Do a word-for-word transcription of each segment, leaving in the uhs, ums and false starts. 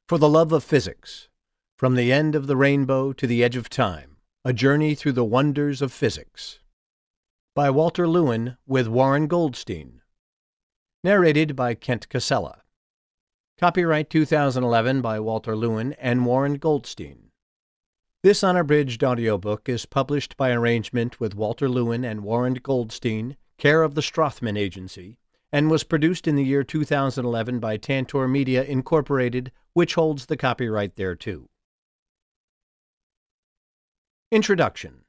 For the Love of Physics, From the End of the Rainbow to the Edge of Time, A Journey Through the Wonders of Physics, by Walter Lewin with Warren Goldstein. Narrated by Kent Cassella. Copyright two thousand eleven by Walter Lewin and Warren Goldstein. This unabridged audiobook is published by arrangement with Walter Lewin and Warren Goldstein, care of the Strothman Agency, and was produced in the year two thousand eleven by Tantor Media, Incorporated, which holds the copyright thereto. Introduction.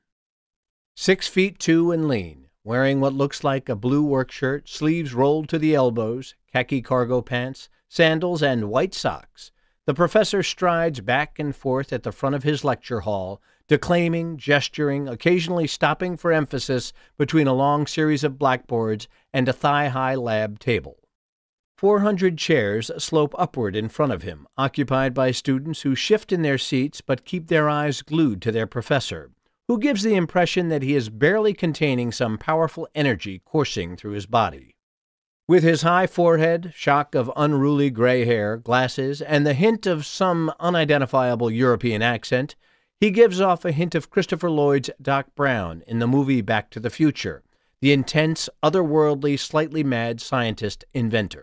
Six feet two and lean, wearing what looks like a blue work shirt, sleeves rolled to the elbows, khaki cargo pants, sandals, and white socks, the professor strides back and forth at the front of his lecture hall, declaiming, gesturing, occasionally stopping for emphasis between a long series of blackboards and a thigh-high lab table. Four hundred chairs slope upward in front of him, occupied by students who shift in their seats but keep their eyes glued to their professor, who gives the impression that he is barely containing some powerful energy coursing through his body. With his high forehead, shock of unruly gray hair, glasses, and the hint of some unidentifiable European accent, he gives off a hint of Christopher Lloyd's Doc Brown in the movie Back to the Future, the intense, otherworldly, slightly mad scientist-inventor.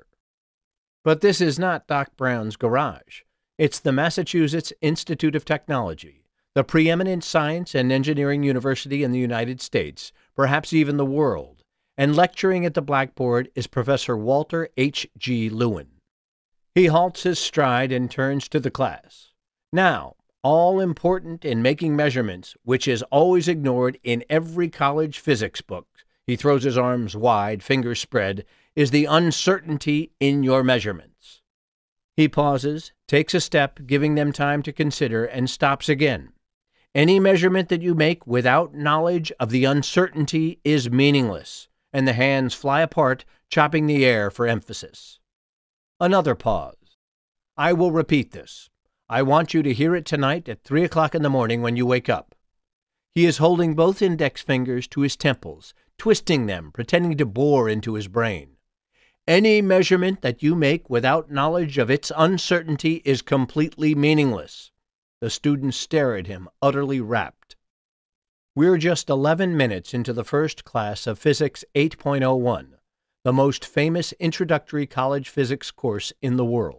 But this is not Doc Brown's garage. It's the Massachusetts Institute of Technology, the preeminent science and engineering university in the United States, perhaps even the world, and lecturing at the blackboard is Professor Walter H G Lewin. He halts his stride and turns to the class. Now, all important in making measurements, which is always ignored in every college physics book, he throws his arms wide, fingers spread, is the uncertainty in your measurements. He pauses, takes a step, giving them time to consider, and stops again. Any measurement that you make without knowledge of the uncertainty is meaningless, and the hands fly apart, chopping the air for emphasis. Another pause. I will repeat this. I want you to hear it tonight at three o'clock in the morning when you wake up. He is holding both index fingers to his temples, twisting them, pretending to bore into his brain. Any measurement that you make without knowledge of its uncertainty is completely meaningless. The students stare at him, utterly rapt. We're just eleven minutes into the first class of Physics eight point oh one, the most famous introductory college physics course in the world.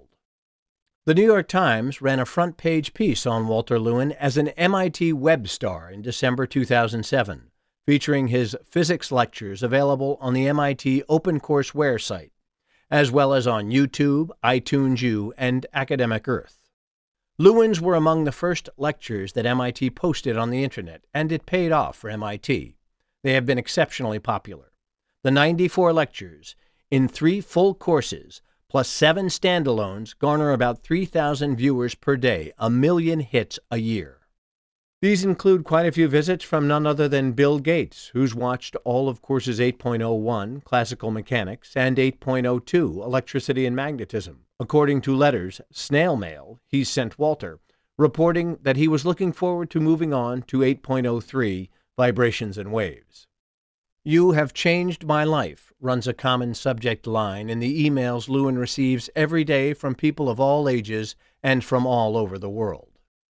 The New York Times ran a front-page piece on Walter Lewin as an M I T web star in December two thousand seven, featuring his physics lectures available on the M I T OpenCourseWare site, as well as on YouTube, iTunes U, and Academic Earth. Lewin's were among the first lectures that M I T posted on the Internet, and it paid off for M I T. They have been exceptionally popular. The ninety-four lectures, in three full courses, plus seven standalones, garner about three thousand viewers per day, a million hits a year. These include quite a few visits from none other than Bill Gates, who's watched all of courses eight point oh one, Classical Mechanics, and eight point oh two, Electricity and Magnetism, according to letters, snail mail, he sent Walter, reporting that he was looking forward to moving on to eight point oh three, Vibrations and Waves. You have changed my life, runs a common subject line in the emails Lewin receives every day from people of all ages and from all over the world.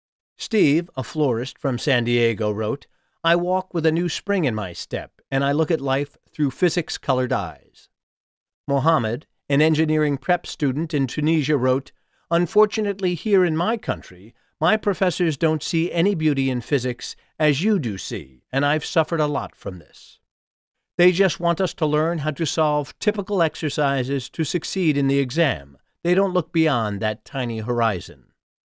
Steve, a florist from San Diego, wrote, I walk with a new spring in my step, and I look at life through physics-colored eyes. Mohammed, an engineering prep student in Tunisia, wrote, Unfortunately, here in my country, my professors don't see any beauty in physics as you do see, and I've suffered a lot from this. They just want us to learn how to solve typical exercises to succeed in the exam. They don't look beyond that tiny horizon.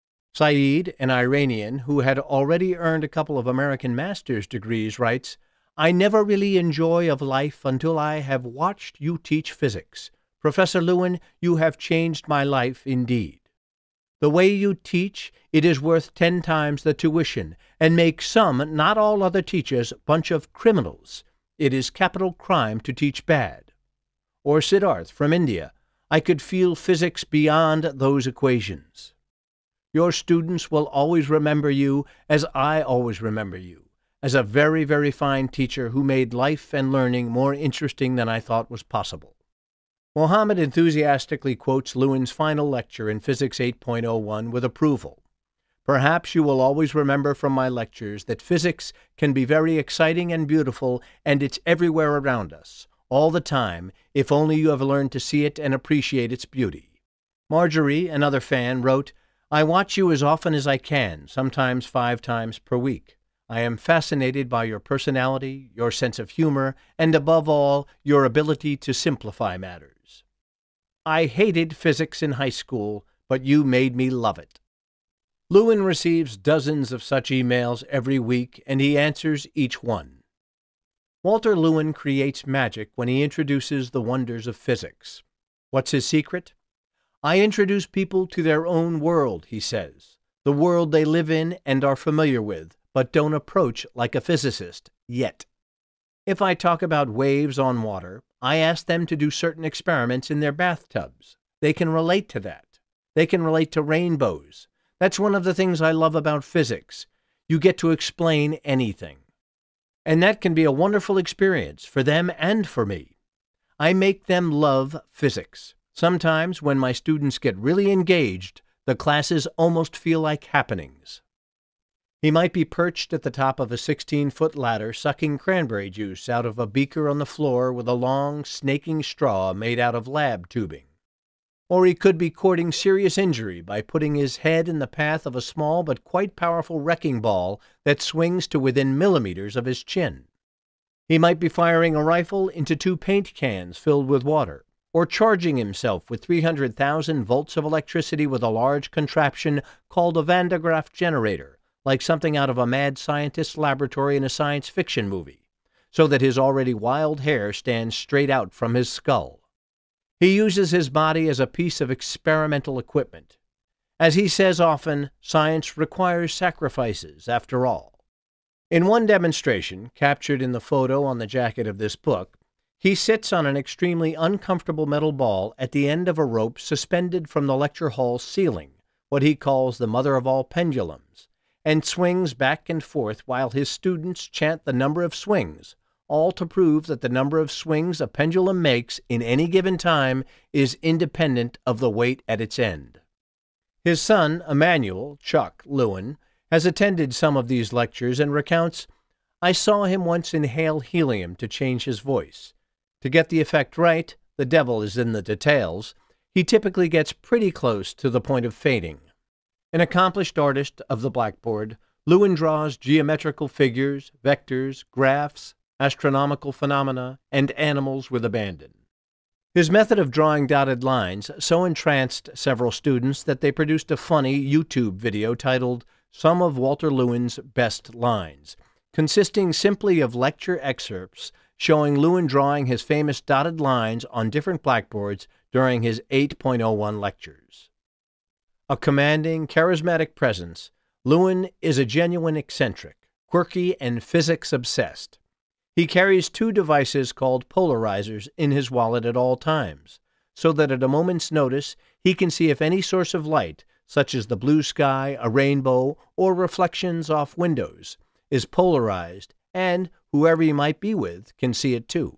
Saeed, an Iranian who had already earned a couple of American master's degrees, writes, I never really enjoy of life until I have watched you teach physics. Professor Lewin, you have changed my life indeed. The way you teach, it is worth ten times the tuition, and makes some, not all other teachers, bunch of criminals. It is capital crime to teach bad. Or Siddharth from India, I could feel physics beyond those equations. Your students will always remember you as I always remember you, as a very, very fine teacher who made life and learning more interesting than I thought was possible. Mohammed enthusiastically quotes Lewin's final lecture in Physics eight point oh one with approval. Perhaps you will always remember from my lectures that physics can be very exciting and beautiful, and it's everywhere around us, all the time, if only you have learned to see it and appreciate its beauty. Marjorie, another fan, wrote, I watch you as often as I can, sometimes five times per week. I am fascinated by your personality, your sense of humor, and above all, your ability to simplify matters. I hated physics in high school, but you made me love it. Lewin receives dozens of such emails every week, and he answers each one. Walter Lewin creates magic when he introduces the wonders of physics. What's his secret? I introduce people to their own world, he says, the world they live in and are familiar with, but don't approach like a physicist yet. If I talk about waves on water, I ask them to do certain experiments in their bathtubs. They can relate to that. They can relate to rainbows. That's one of the things I love about physics. You get to explain anything. And that can be a wonderful experience for them and for me. I make them love physics. Sometimes, when my students get really engaged, the classes almost feel like happenings. He might be perched at the top of a sixteen-foot ladder sucking cranberry juice out of a beaker on the floor with a long, snaking straw made out of lab tubing. Or he could be courting serious injury by putting his head in the path of a small but quite powerful wrecking ball that swings to within millimeters of his chin. He might be firing a rifle into two paint cans filled with water, or charging himself with three hundred thousand volts of electricity with a large contraption called a Van de Graaff generator, like something out of a mad scientist's laboratory in a science fiction movie, so that his already wild hair stands straight out from his skull. He uses his body as a piece of experimental equipment. As he says often, science requires sacrifices, after all. In one demonstration, captured in the photo on the jacket of this book, he sits on an extremely uncomfortable metal ball at the end of a rope suspended from the lecture hall's ceiling, what he calls the mother of all pendulums, and swings back and forth while his students chant the number of swings, all to prove that the number of swings a pendulum makes in any given time is independent of the weight at its end. His son, Emmanuel, Chuck Lewin, has attended some of these lectures and recounts, I saw him once inhale helium to change his voice. To get the effect right, the devil is in the details, he typically gets pretty close to the point of fainting. An accomplished artist of the blackboard, Lewin draws geometrical figures, vectors, graphs, astronomical phenomena, and animals with abandon. His method of drawing dotted lines so entranced several students that they produced a funny YouTube video titled Some of Walter Lewin's Best Lines, consisting simply of lecture excerpts showing Lewin drawing his famous dotted lines on different blackboards during his eight point oh one lectures. A commanding, charismatic presence, Lewin is a genuine eccentric, quirky, and physics-obsessed. He carries two devices called polarizers in his wallet at all times, so that at a moment's notice he can see if any source of light, such as the blue sky, a rainbow, or reflections off windows, is polarized, and whoever he might be with can see it too.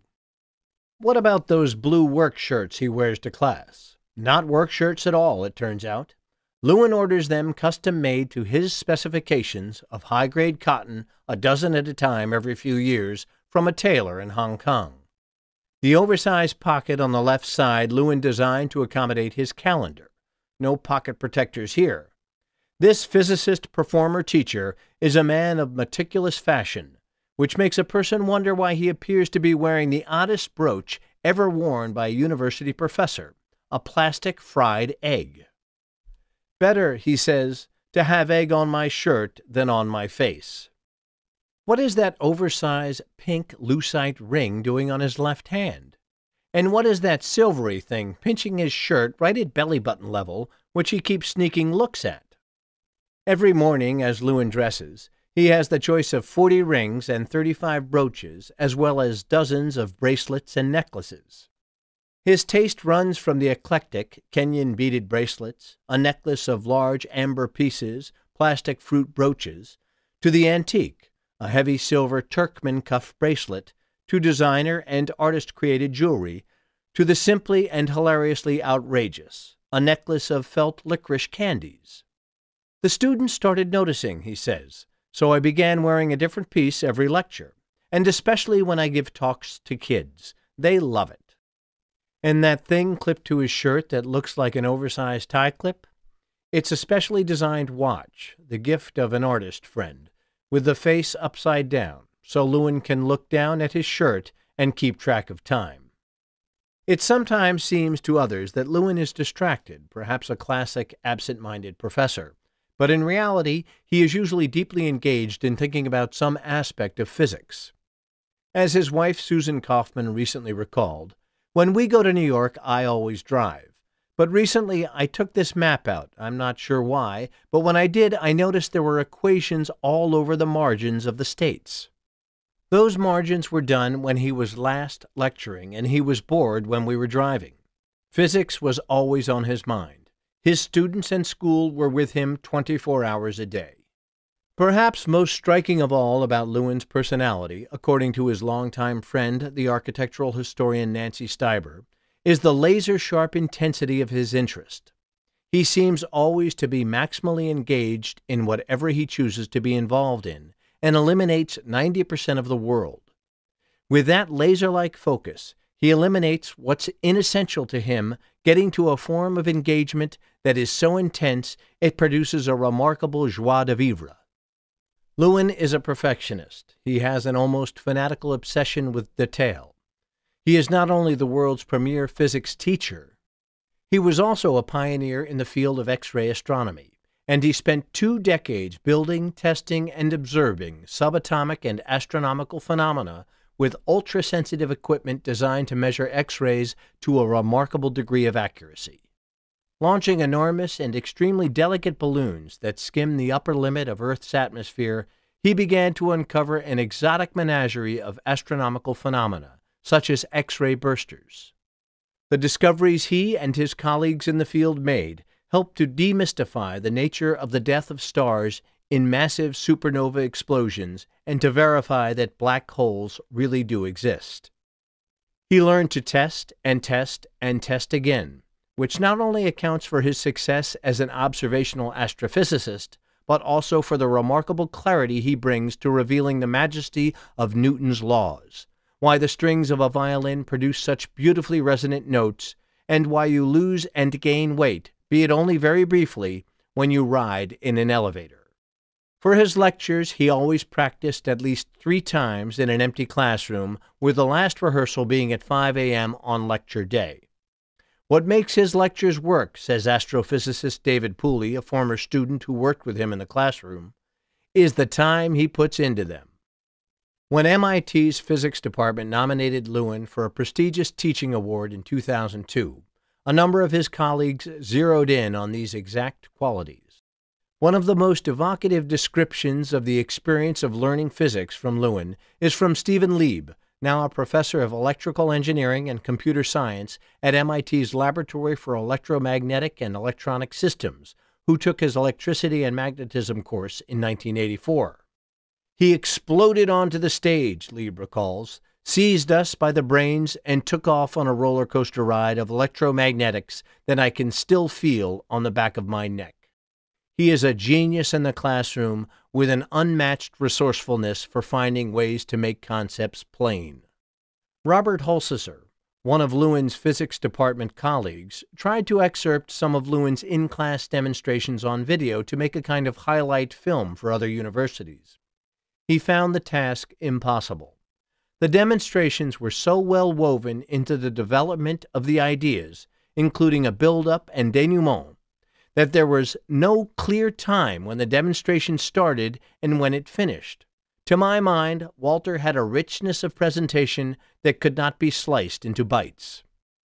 What about those blue work shirts he wears to class? Not work shirts at all, it turns out. Lewin orders them custom-made to his specifications of high-grade cotton, a dozen at a time every few years, from a tailor in Hong Kong. The oversized pocket on the left side Lewin designed to accommodate his calendar. No pocket protectors here. This physicist-performer-teacher is a man of meticulous fashion, which makes a person wonder why he appears to be wearing the oddest brooch ever worn by a university professor, a plastic fried egg. Better, he says, to have egg on my shirt than on my face. What is that oversized pink lucite ring doing on his left hand? And what is that silvery thing pinching his shirt right at belly button level, which he keeps sneaking looks at? Every morning, as Lewin dresses, he has the choice of forty rings and thirty-five brooches, as well as dozens of bracelets and necklaces. His taste runs from the eclectic Kenyan beaded bracelets, a necklace of large amber pieces, plastic fruit brooches, to the antique, a heavy silver Turkmen cuff bracelet, to designer and artist-created jewelry, to the simply and hilariously outrageous, a necklace of felt licorice candies. The students started noticing, he says, so I began wearing a different piece every lecture, and especially when I give talks to kids. They love it. And that thing clipped to his shirt that looks like an oversized tie clip? It's a specially designed watch, the gift of an artist friend, with the face upside down, so Lewin can look down at his shirt and keep track of time. It sometimes seems to others that Lewin is distracted, perhaps a classic absent-minded professor, but in reality he is usually deeply engaged in thinking about some aspect of physics. As his wife Susan Kaufman recently recalled, "When we go to New York, I always drive. But recently I took this map out. I'm not sure why, but when I did, I noticed there were equations all over the margins of the states." Those margins were done when he was last lecturing, and he was bored when we were driving. Physics was always on his mind. His students and school were with him twenty-four hours a day. Perhaps most striking of all about Lewin's personality, according to his longtime friend, the architectural historian Nancy Steiber, is the laser-sharp intensity of his interest. He seems always to be maximally engaged in whatever he chooses to be involved in, and eliminates ninety percent of the world. With that laser-like focus, he eliminates what's inessential to him, getting to a form of engagement that is so intense it produces a remarkable joie de vivre. Lewin is a perfectionist. He has an almost fanatical obsession with detail. He is not only the world's premier physics teacher, he was also a pioneer in the field of X-ray astronomy, and he spent two decades building, testing, and observing subatomic and astronomical phenomena with ultra-sensitive equipment designed to measure X-rays to a remarkable degree of accuracy. Launching enormous and extremely delicate balloons that skim the upper limit of Earth's atmosphere, he began to uncover an exotic menagerie of astronomical phenomena, such as X-ray bursters. The discoveries he and his colleagues in the field made helped to demystify the nature of the death of stars in massive supernova explosions and to verify that black holes really do exist. He learned to test and test and test again, which not only accounts for his success as an observational astrophysicist, but also for the remarkable clarity he brings to revealing the majesty of Newton's laws, why the strings of a violin produce such beautifully resonant notes, and why you lose and gain weight, be it only very briefly, when you ride in an elevator. For his lectures, he always practiced at least three times in an empty classroom, with the last rehearsal being at five a m on lecture day. What makes his lectures work, says astrophysicist David Pooley, a former student who worked with him in the classroom, is the time he puts into them. When M I T's physics department nominated Lewin for a prestigious teaching award in two thousand two, a number of his colleagues zeroed in on these exact qualities. One of the most evocative descriptions of the experience of learning physics from Lewin is from Stephen Lieb, now a professor of electrical engineering and computer science at M I T's Laboratory for Electromagnetic and Electronic Systems, who took his electricity and magnetism course in nineteen eighty-four. He exploded onto the stage, Lieb recalls, seized us by the brains, and took off on a roller coaster ride of electromagnetics that I can still feel on the back of my neck. He is a genius in the classroom with an unmatched resourcefulness for finding ways to make concepts plain. Robert Holsiser, one of Lewin's physics department colleagues, tried to excerpt some of Lewin's in-class demonstrations on video to make a kind of highlight film for other universities. He found the task impossible. The demonstrations were so well woven into the development of the ideas, including a build-up and denouement, that there was no clear time when the demonstration started and when it finished. To my mind, Walter had a richness of presentation that could not be sliced into bites.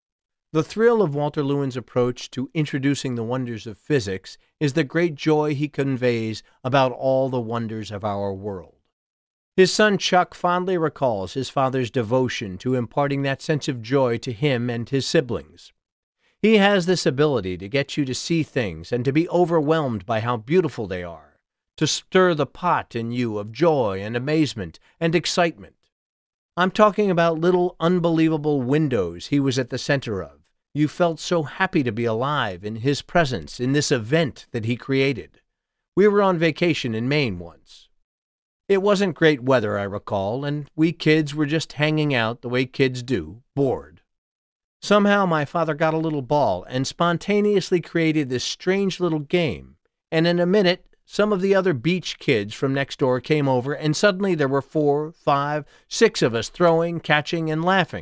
The thrill of Walter Lewin's approach to introducing the wonders of physics is the great joy he conveys about all the wonders of our world. His son Chuck fondly recalls his father's devotion to imparting that sense of joy to him and his siblings. He has this ability to get you to see things and to be overwhelmed by how beautiful they are, to stir the pot in you of joy and amazement and excitement. I'm talking about little unbelievable windows he was at the center of. You felt so happy to be alive in his presence, in this event that he created. We were on vacation in Maine once. It wasn't great weather, I recall, and we kids were just hanging out the way kids do, bored. Somehow my father got a little ball and spontaneously created this strange little game, and in a minute some of the other beach kids from next door came over, and suddenly there were four, five, six of us throwing, catching, and laughing.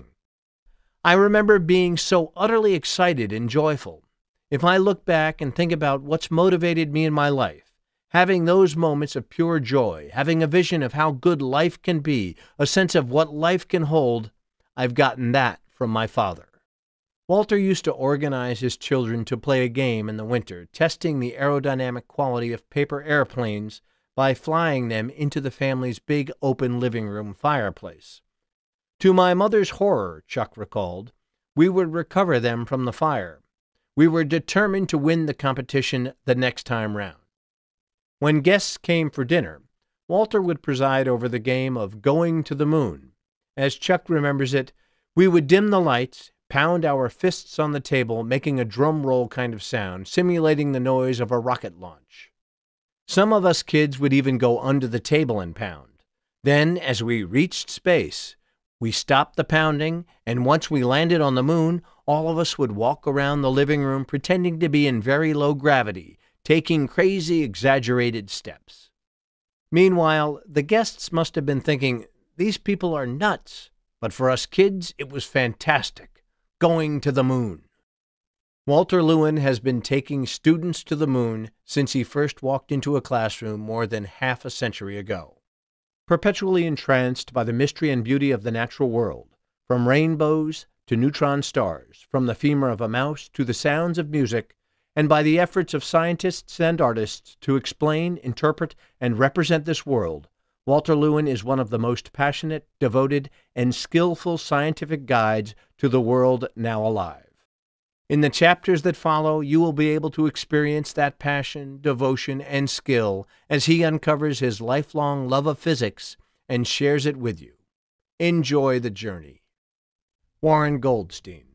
I remember being so utterly excited and joyful. If I look back and think about what's motivated me in my life, having those moments of pure joy, having a vision of how good life can be, a sense of what life can hold, I've gotten that from my father. Walter used to organize his children to play a game in the winter, testing the aerodynamic quality of paper airplanes by flying them into the family's big open living room fireplace. To my mother's horror, Chuck recalled, we would recover them from the fire. We were determined to win the competition the next time round. When guests came for dinner, Walter would preside over the game of Going to the Moon. As Chuck remembers it, we would dim the lights, pound our fists on the table, making a drum roll kind of sound, simulating the noise of a rocket launch. Some of us kids would even go under the table and pound. Then, as we reached space, we stopped the pounding, and once we landed on the moon, all of us would walk around the living room pretending to be in very low gravity, taking crazy, exaggerated steps. Meanwhile, the guests must have been thinking, these people are nuts. But for us kids, it was fantastic. Going to the moon. Walter Lewin has been taking students to the moon since he first walked into a classroom more than half a century ago. Perpetually entranced by the mystery and beauty of the natural world, from rainbows to neutron stars, from the femur of a mouse to the sounds of music, and by the efforts of scientists and artists to explain, interpret, and represent this world, Walter Lewin is one of the most passionate, devoted, and skillful scientific guides to the world now alive. In the chapters that follow, you will be able to experience that passion, devotion, and skill as he uncovers his lifelong love of physics and shares it with you. Enjoy the journey. Warren Goldstein.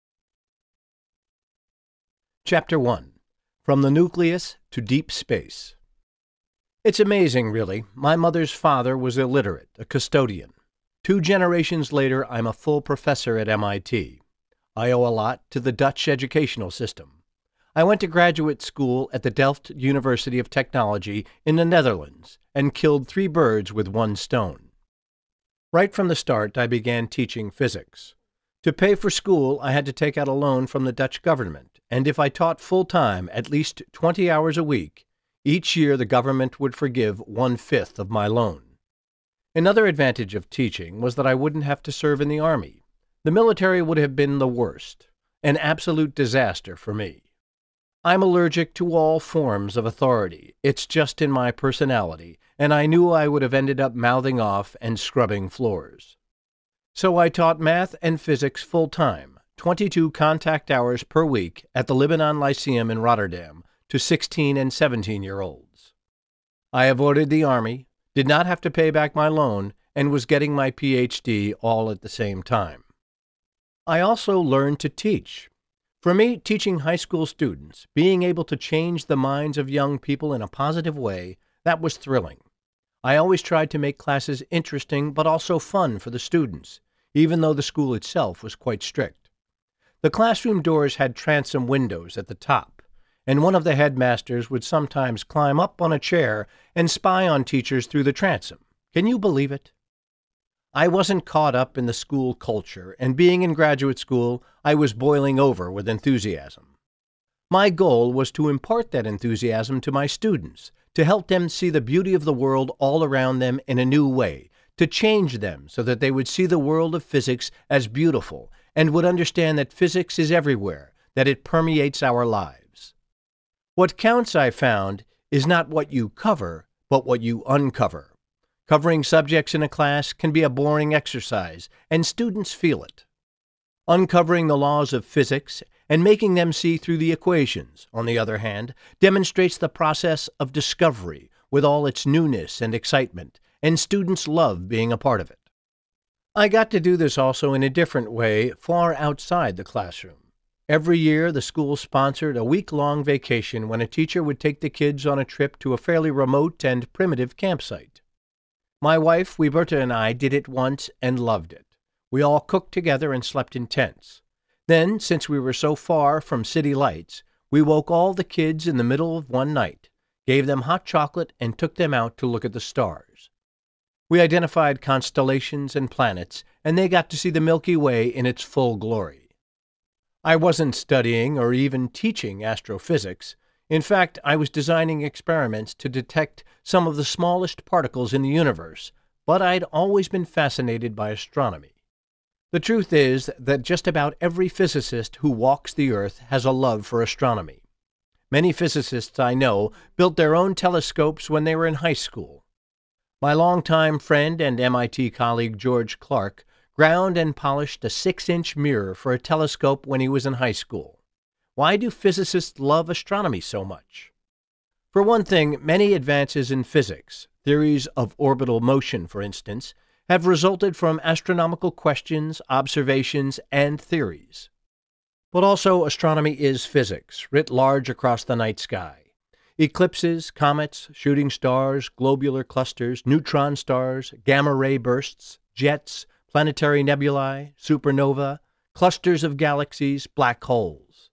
Chapter one. From the Nucleus to Deep Space. It's amazing, really. My mother's father was illiterate, a custodian. Two generations later, I'm a full professor at M I T. I owe a lot to the Dutch educational system. I went to graduate school at the Delft University of Technology in the Netherlands and killed three birds with one stone. Right from the start, I began teaching physics. To pay for school, I had to take out a loan from the Dutch government, and if I taught full-time, at least twenty hours a week, each year the government would forgive one-fifth of my loan. Another advantage of teaching was that I wouldn't have to serve in the Army. The military would have been the worst, an absolute disaster for me. I'm allergic to all forms of authority. It's just in my personality, and I knew I would have ended up mouthing off and scrubbing floors. So I taught math and physics full-time, twenty-two contact hours per week at the Lebanon Lyceum in Rotterdam, to sixteen and seventeen-year-olds. I avoided the Army, did not have to pay back my loan, and was getting my P H D all at the same time. I also learned to teach. For me, teaching high school students, being able to change the minds of young people in a positive way, that was thrilling. I always tried to make classes interesting but also fun for the students, even though the school itself was quite strict. The classroom doors had transom windows at the top, and one of the headmasters would sometimes climb up on a chair and spy on teachers through the transom. Can you believe it? I wasn't caught up in the school culture, and being in graduate school, I was boiling over with enthusiasm. My goal was to impart that enthusiasm to my students, to help them see the beauty of the world all around them in a new way, to change them so that they would see the world of physics as beautiful and would understand that physics is everywhere, that it permeates our lives. What counts, I found, is not what you cover, but what you uncover. Covering subjects in a class can be a boring exercise, and students feel it. Uncovering the laws of physics and making them see through the equations, on the other hand, demonstrates the process of discovery with all its newness and excitement, and students love being a part of it. I got to do this also in a different way, far outside the classroom. Every year, the school sponsored a week-long vacation when a teacher would take the kids on a trip to a fairly remote and primitive campsite. My wife, Huberta, and I did it once and loved it. We all cooked together and slept in tents. Then, since we were so far from city lights, we woke all the kids in the middle of one night, gave them hot chocolate, and took them out to look at the stars. We identified constellations and planets, and they got to see the Milky Way in its full glory. I wasn't studying or even teaching astrophysics. In fact, I was designing experiments to detect some of the smallest particles in the universe, but I'd always been fascinated by astronomy. The truth is that just about every physicist who walks the Earth has a love for astronomy. Many physicists I know built their own telescopes when they were in high school. My longtime friend and M I T colleague George Clark ground and polished a six-inch mirror for a telescope when he was in high school. Why do physicists love astronomy so much? For one thing, many advances in physics, theories of orbital motion, for instance, have resulted from astronomical questions, observations, and theories. But also, astronomy is physics, writ large across the night sky. Eclipses, comets, shooting stars, globular clusters, neutron stars, gamma-ray bursts, jets, planetary nebulae, supernova, clusters of galaxies, black holes.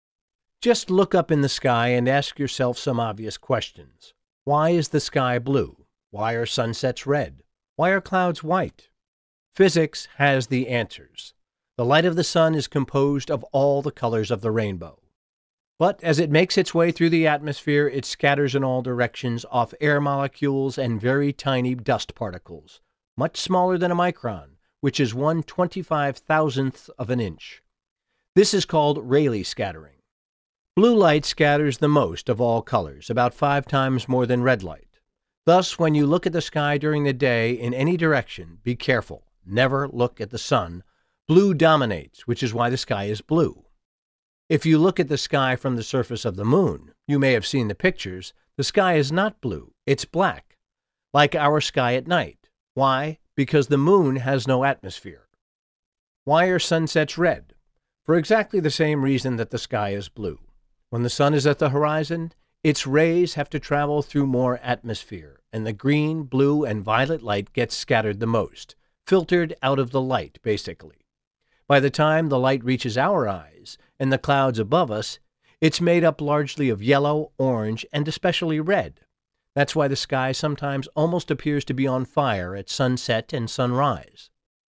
Just look up in the sky and ask yourself some obvious questions. Why is the sky blue? Why are sunsets red? Why are clouds white? Physics has the answers. The light of the sun is composed of all the colors of the rainbow. But as it makes its way through the atmosphere, it scatters in all directions off air molecules and very tiny dust particles, much smaller than a micron, which is one twenty-five thousandth of an inch. This is called Rayleigh scattering. Blue light scatters the most of all colors, about five times more than red light. Thus, when you look at the sky during the day in any direction, be careful. Never look at the sun. Blue dominates, which is why the sky is blue. If you look at the sky from the surface of the moon, you may have seen the pictures, the sky is not blue, it's black, like our sky at night. Why? Because the moon has no atmosphere. Why are sunsets red? For exactly the same reason that the sky is blue. When the sun is at the horizon, its rays have to travel through more atmosphere, and the green, blue, and violet light gets scattered the most, filtered out of the light, basically. By the time the light reaches our eyes and the clouds above us, it's made up largely of yellow, orange, and especially red. That's why the sky sometimes almost appears to be on fire at sunset and sunrise.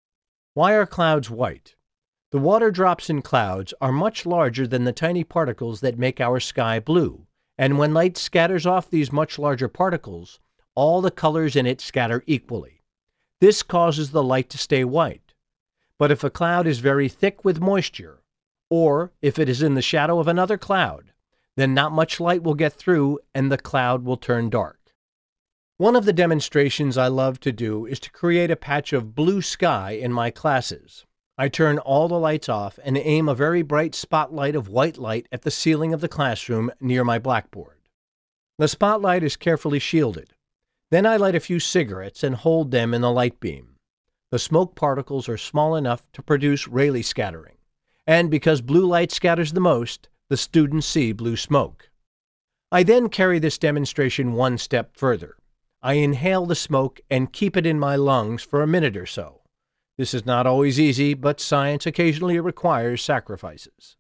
Why are clouds white? The water drops in clouds are much larger than the tiny particles that make our sky blue. And when light scatters off these much larger particles, all the colors in it scatter equally. This causes the light to stay white. But if a cloud is very thick with moisture, or if it is in the shadow of another cloud, then not much light will get through and the cloud will turn dark. One of the demonstrations I love to do is to create a patch of blue sky in my classes. I turn all the lights off and aim a very bright spotlight of white light at the ceiling of the classroom near my blackboard. The spotlight is carefully shielded. Then I light a few cigarettes and hold them in the light beam. The smoke particles are small enough to produce Rayleigh scattering, and because blue light scatters the most, the students see blue smoke. I then carry this demonstration one step further. I inhale the smoke and keep it in my lungs for a minute or so. This is not always easy, but science occasionally requires sacrifices.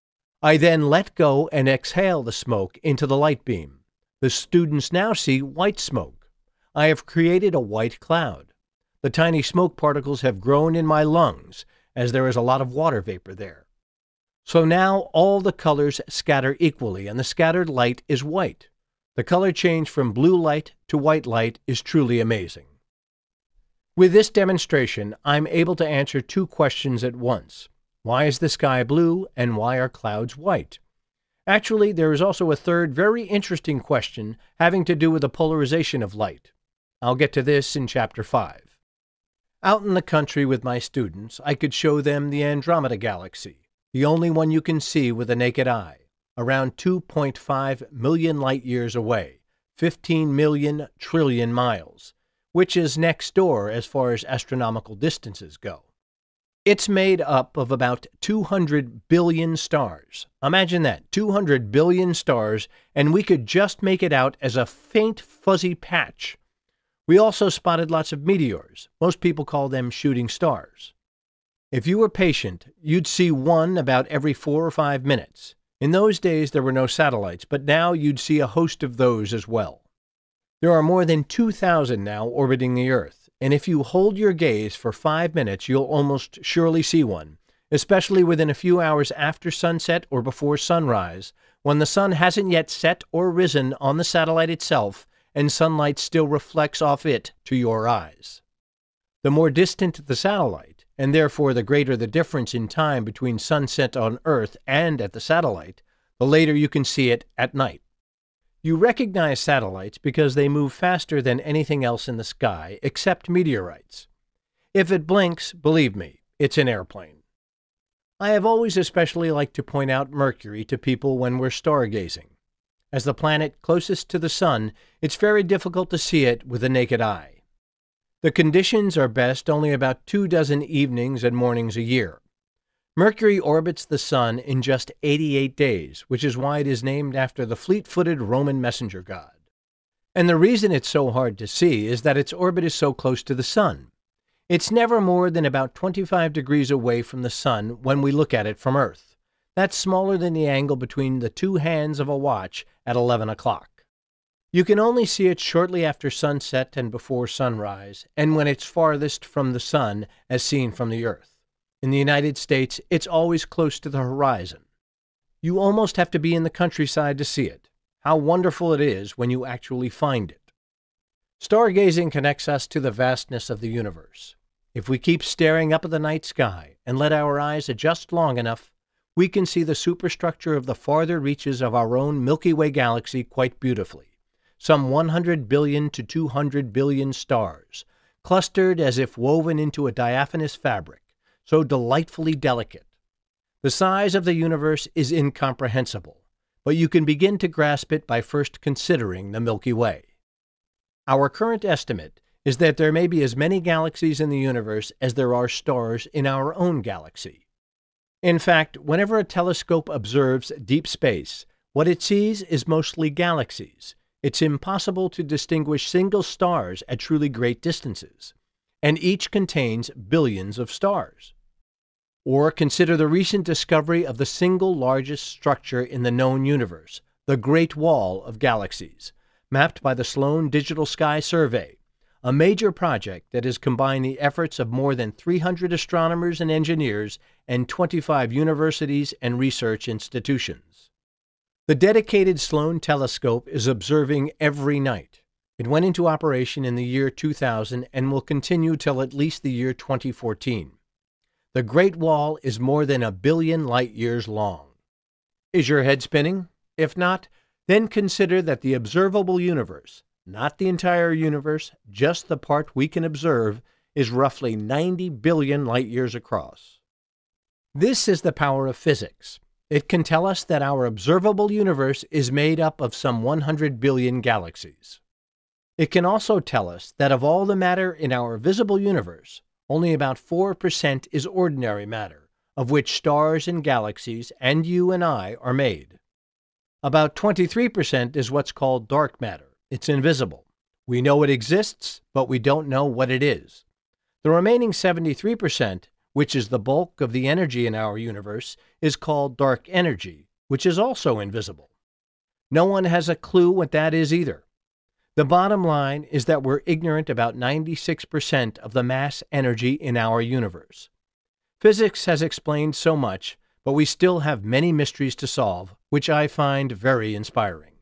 I then let go and exhale the smoke into the light beam. The students now see white smoke. I have created a white cloud. The tiny smoke particles have grown in my lungs, as there is a lot of water vapor there. So now all the colors scatter equally, and the scattered light is white. The color change from blue light to white light is truly amazing. With this demonstration, I'm able to answer two questions at once. Why is the sky blue, and why are clouds white? Actually, there is also a third very interesting question having to do with the polarization of light. I'll get to this in Chapter five. Out in the country with my students, I could show them the Andromeda Galaxy, the only one you can see with the naked eye, around two point five million light-years away, fifteen million trillion miles, which is next door as far as astronomical distances go. It's made up of about two hundred billion stars. Imagine that, two hundred billion stars, and we could just make it out as a faint, fuzzy patch. We also spotted lots of meteors. Most people call them shooting stars. If you were patient, you'd see one about every four or five minutes. In those days, there were no satellites, but now you'd see a host of those as well. There are more than two thousand now orbiting the Earth, and if you hold your gaze for five minutes, you'll almost surely see one, especially within a few hours after sunset or before sunrise, when the sun hasn't yet set or risen on the satellite itself, and sunlight still reflects off it to your eyes. The more distant the satellite, and therefore the greater the difference in time between sunset on Earth and at the satellite, the later you can see it at night. You recognize satellites because they move faster than anything else in the sky, except meteorites. If it blinks, believe me, it's an airplane. I have always especially liked to point out Mercury to people when we're stargazing. As the planet closest to the sun, it's very difficult to see it with the naked eye. The conditions are best only about two dozen evenings and mornings a year. Mercury orbits the sun in just eighty-eight days, which is why it is named after the fleet-footed Roman messenger god. And the reason it's so hard to see is that its orbit is so close to the sun. It's never more than about twenty-five degrees away from the sun when we look at it from Earth. That's smaller than the angle between the two hands of a watch at eleven o'clock. You can only see it shortly after sunset and before sunrise, and when it's farthest from the sun as seen from the Earth. In the United States, it's always close to the horizon. You almost have to be in the countryside to see it. How wonderful it is when you actually find it. Stargazing connects us to the vastness of the universe. If we keep staring up at the night sky and let our eyes adjust long enough, we can see the superstructure of the farther reaches of our own Milky Way galaxy quite beautifully. Some one hundred billion to two hundred billion stars, clustered as if woven into a diaphanous fabric, so delightfully delicate. The size of the universe is incomprehensible, but you can begin to grasp it by first considering the Milky Way. Our current estimate is that there may be as many galaxies in the universe as there are stars in our own galaxy. In fact, whenever a telescope observes deep space, what it sees is mostly galaxies. It's impossible to distinguish single stars at truly great distances, and each contains billions of stars. Or consider the recent discovery of the single largest structure in the known universe, the Great Wall of Galaxies, mapped by the Sloane Digital Sky Survey, a major project that has combined the efforts of more than three hundred astronomers and engineers and twenty-five universities and research institutions. The dedicated Sloane telescope is observing every night. It went into operation in the year two thousand and will continue till at least the year twenty fourteen. The Great Wall is more than a billion light-years long. Is your head spinning? If not, then consider that the observable universe, not the entire universe, just the part we can observe, is roughly ninety billion light-years across. This is the power of physics. It can tell us that our observable universe is made up of some one hundred billion galaxies. It can also tell us that of all the matter in our visible universe, only about four percent is ordinary matter, of which stars and galaxies and you and I are made. About twenty-three percent is what's called dark matter. It's invisible. We know it exists, but we don't know what it is. The remaining seventy-three percent, which is the bulk of the energy in our universe, is called dark energy, which is also invisible. No one has a clue what that is either. The bottom line is that we're ignorant about ninety-six percent of the mass energy in our universe. Physics has explained so much, but we still have many mysteries to solve, which I find very inspiring.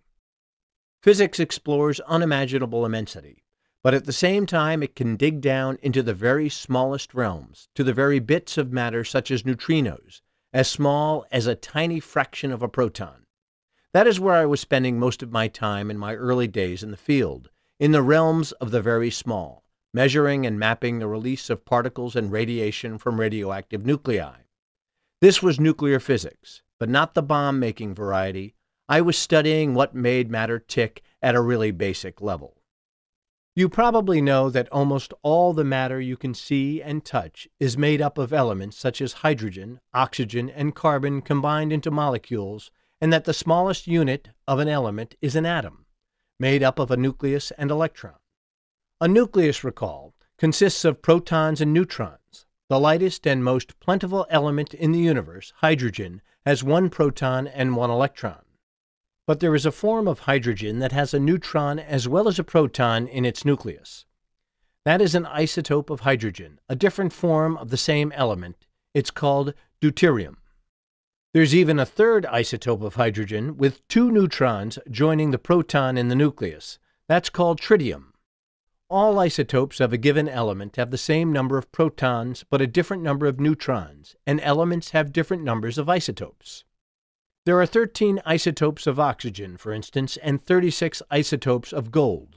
Physics explores unimaginable immensity, but at the same time it can dig down into the very smallest realms, to the very bits of matter such as neutrinos, as small as a tiny fraction of a proton. That is where I was spending most of my time in my early days in the field, in the realms of the very small, measuring and mapping the release of particles and radiation from radioactive nuclei. This was nuclear physics, but not the bomb-making variety. I was studying what made matter tick at a really basic level. You probably know that almost all the matter you can see and touch is made up of elements such as hydrogen, oxygen, and carbon combined into molecules, and that the smallest unit of an element is an atom, made up of a nucleus and electron. A nucleus, recall, consists of protons and neutrons. The lightest and most plentiful element in the universe, hydrogen, has one proton and one electron. But there is a form of hydrogen that has a neutron as well as a proton in its nucleus. That is an isotope of hydrogen, a different form of the same element. It's called deuterium. There's even a third isotope of hydrogen with two neutrons joining the proton in the nucleus. That's called tritium. All isotopes of a given element have the same number of protons but a different number of neutrons, and elements have different numbers of isotopes. There are thirteen isotopes of oxygen, for instance, and thirty-six isotopes of gold.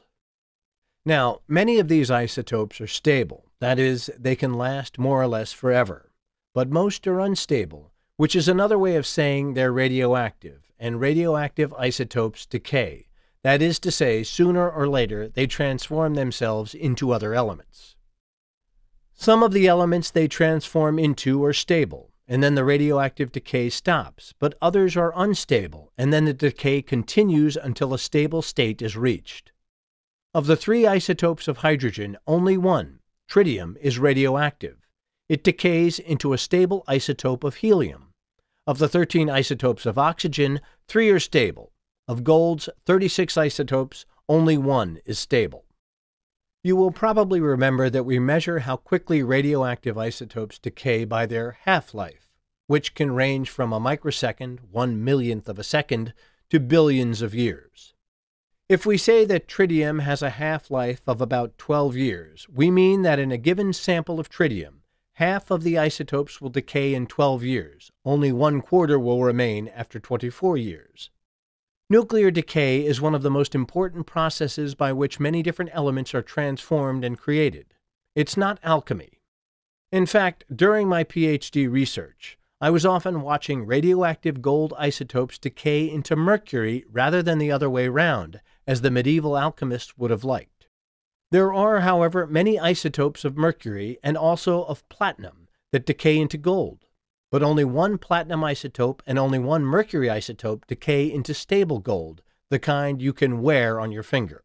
Now, many of these isotopes are stable, that is, they can last more or less forever, but most are unstable, which is another way of saying they're radioactive, and radioactive isotopes decay. That is to say, sooner or later, they transform themselves into other elements. Some of the elements they transform into are stable, and then the radioactive decay stops, but others are unstable, and then the decay continues until a stable state is reached. Of the three isotopes of hydrogen, only one, tritium, is radioactive. It decays into a stable isotope of helium. Of the thirteen isotopes of oxygen, three are stable. Of gold's thirty-six isotopes, only one is stable. You will probably remember that we measure how quickly radioactive isotopes decay by their half-life, which can range from a microsecond, one millionth of a second, to billions of years. If we say that tritium has a half-life of about twelve years, we mean that in a given sample of tritium, half of the isotopes will decay in twelve years, only one quarter will remain after twenty-four years. Nuclear decay is one of the most important processes by which many different elements are transformed and created. It's not alchemy. In fact, during my PhD research, I was often watching radioactive gold isotopes decay into mercury rather than the other way round, as the medieval alchemists would have liked. There are, however, many isotopes of mercury and also of platinum that decay into gold. But only one platinum isotope and only one mercury isotope decay into stable gold, the kind you can wear on your finger.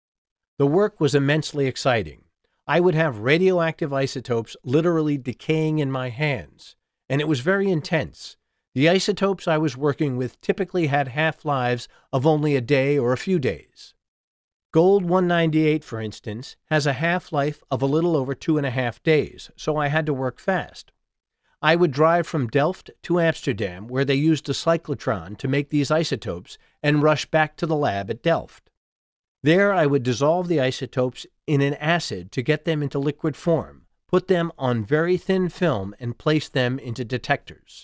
The work was immensely exciting. I would have radioactive isotopes literally decaying in my hands, and it was very intense. The isotopes I was working with typically had half-lives of only a day or a few days. Gold one ninety-eight, for instance, has a half-life of a little over two and a half days, so I had to work fast. I would drive from Delft to Amsterdam, where they used a cyclotron to make these isotopes, and rush back to the lab at Delft. There I would dissolve the isotopes in an acid to get them into liquid form, put them on very thin film, and place them into detectors.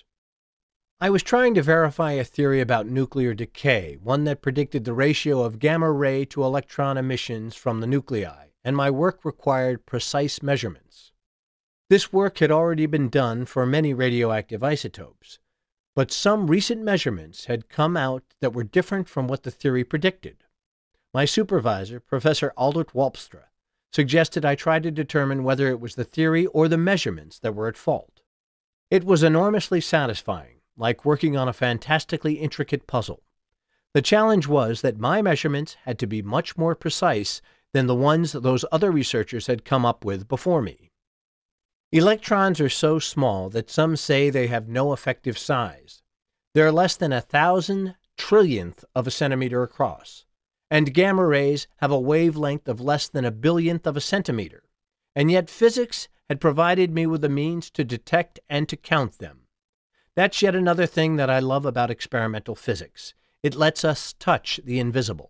I was trying to verify a theory about nuclear decay, one that predicted the ratio of gamma ray to electron emissions from the nuclei, and my work required precise measurements. This work had already been done for many radioactive isotopes, but some recent measurements had come out that were different from what the theory predicted. My supervisor, Professor Aldert Walpstra, suggested I try to determine whether it was the theory or the measurements that were at fault. It was enormously satisfying, like working on a fantastically intricate puzzle. The challenge was that my measurements had to be much more precise than the ones those other researchers had come up with before me. Electrons are so small that some say they have no effective size. They're less than a thousand trillionth of a centimeter across, and gamma rays have a wavelength of less than a billionth of a centimeter, and yet physics had provided me with the means to detect and to count them. That's yet another thing that I love about experimental physics. It lets us touch the invisible.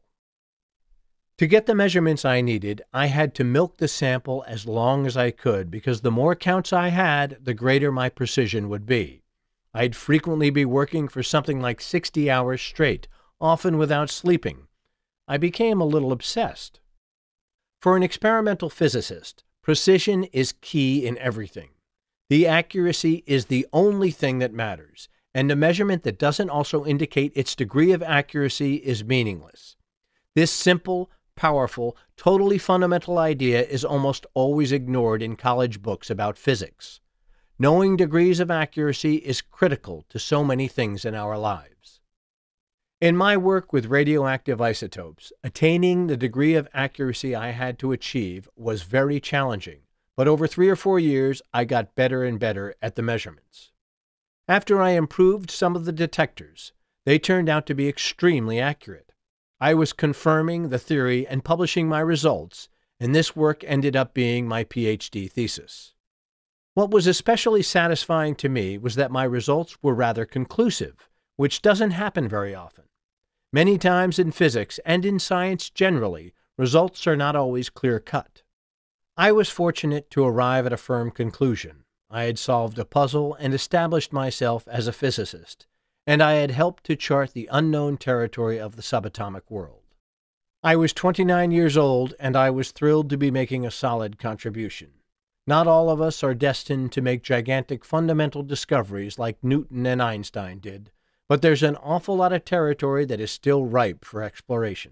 To get the measurements I needed, I had to milk the sample as long as I could, because the more counts I had, the greater my precision would be. I'd frequently be working for something like sixty hours straight, often without sleeping. I became a little obsessed. For an experimental physicist, precision is key in everything. The accuracy is the only thing that matters, and a measurement that doesn't also indicate its degree of accuracy is meaningless. This simple, powerful, totally fundamental idea is almost always ignored in college books about physics. Knowing degrees of accuracy is critical to so many things in our lives. In my work with radioactive isotopes, attaining the degree of accuracy I had to achieve was very challenging, but over three or four years I got better and better at the measurements. After I improved some of the detectors, they turned out to be extremely accurate. I was confirming the theory and publishing my results, and this work ended up being my PhD thesis. What was especially satisfying to me was that my results were rather conclusive, which doesn't happen very often. Many times in physics and in science generally, results are not always clear-cut. I was fortunate to arrive at a firm conclusion. I had solved a puzzle and established myself as a physicist, and I had helped to chart the unknown territory of the subatomic world. I was twenty-nine years old, and I was thrilled to be making a solid contribution. Not all of us are destined to make gigantic fundamental discoveries like Newton and Einstein did, but there's an awful lot of territory that is still ripe for exploration.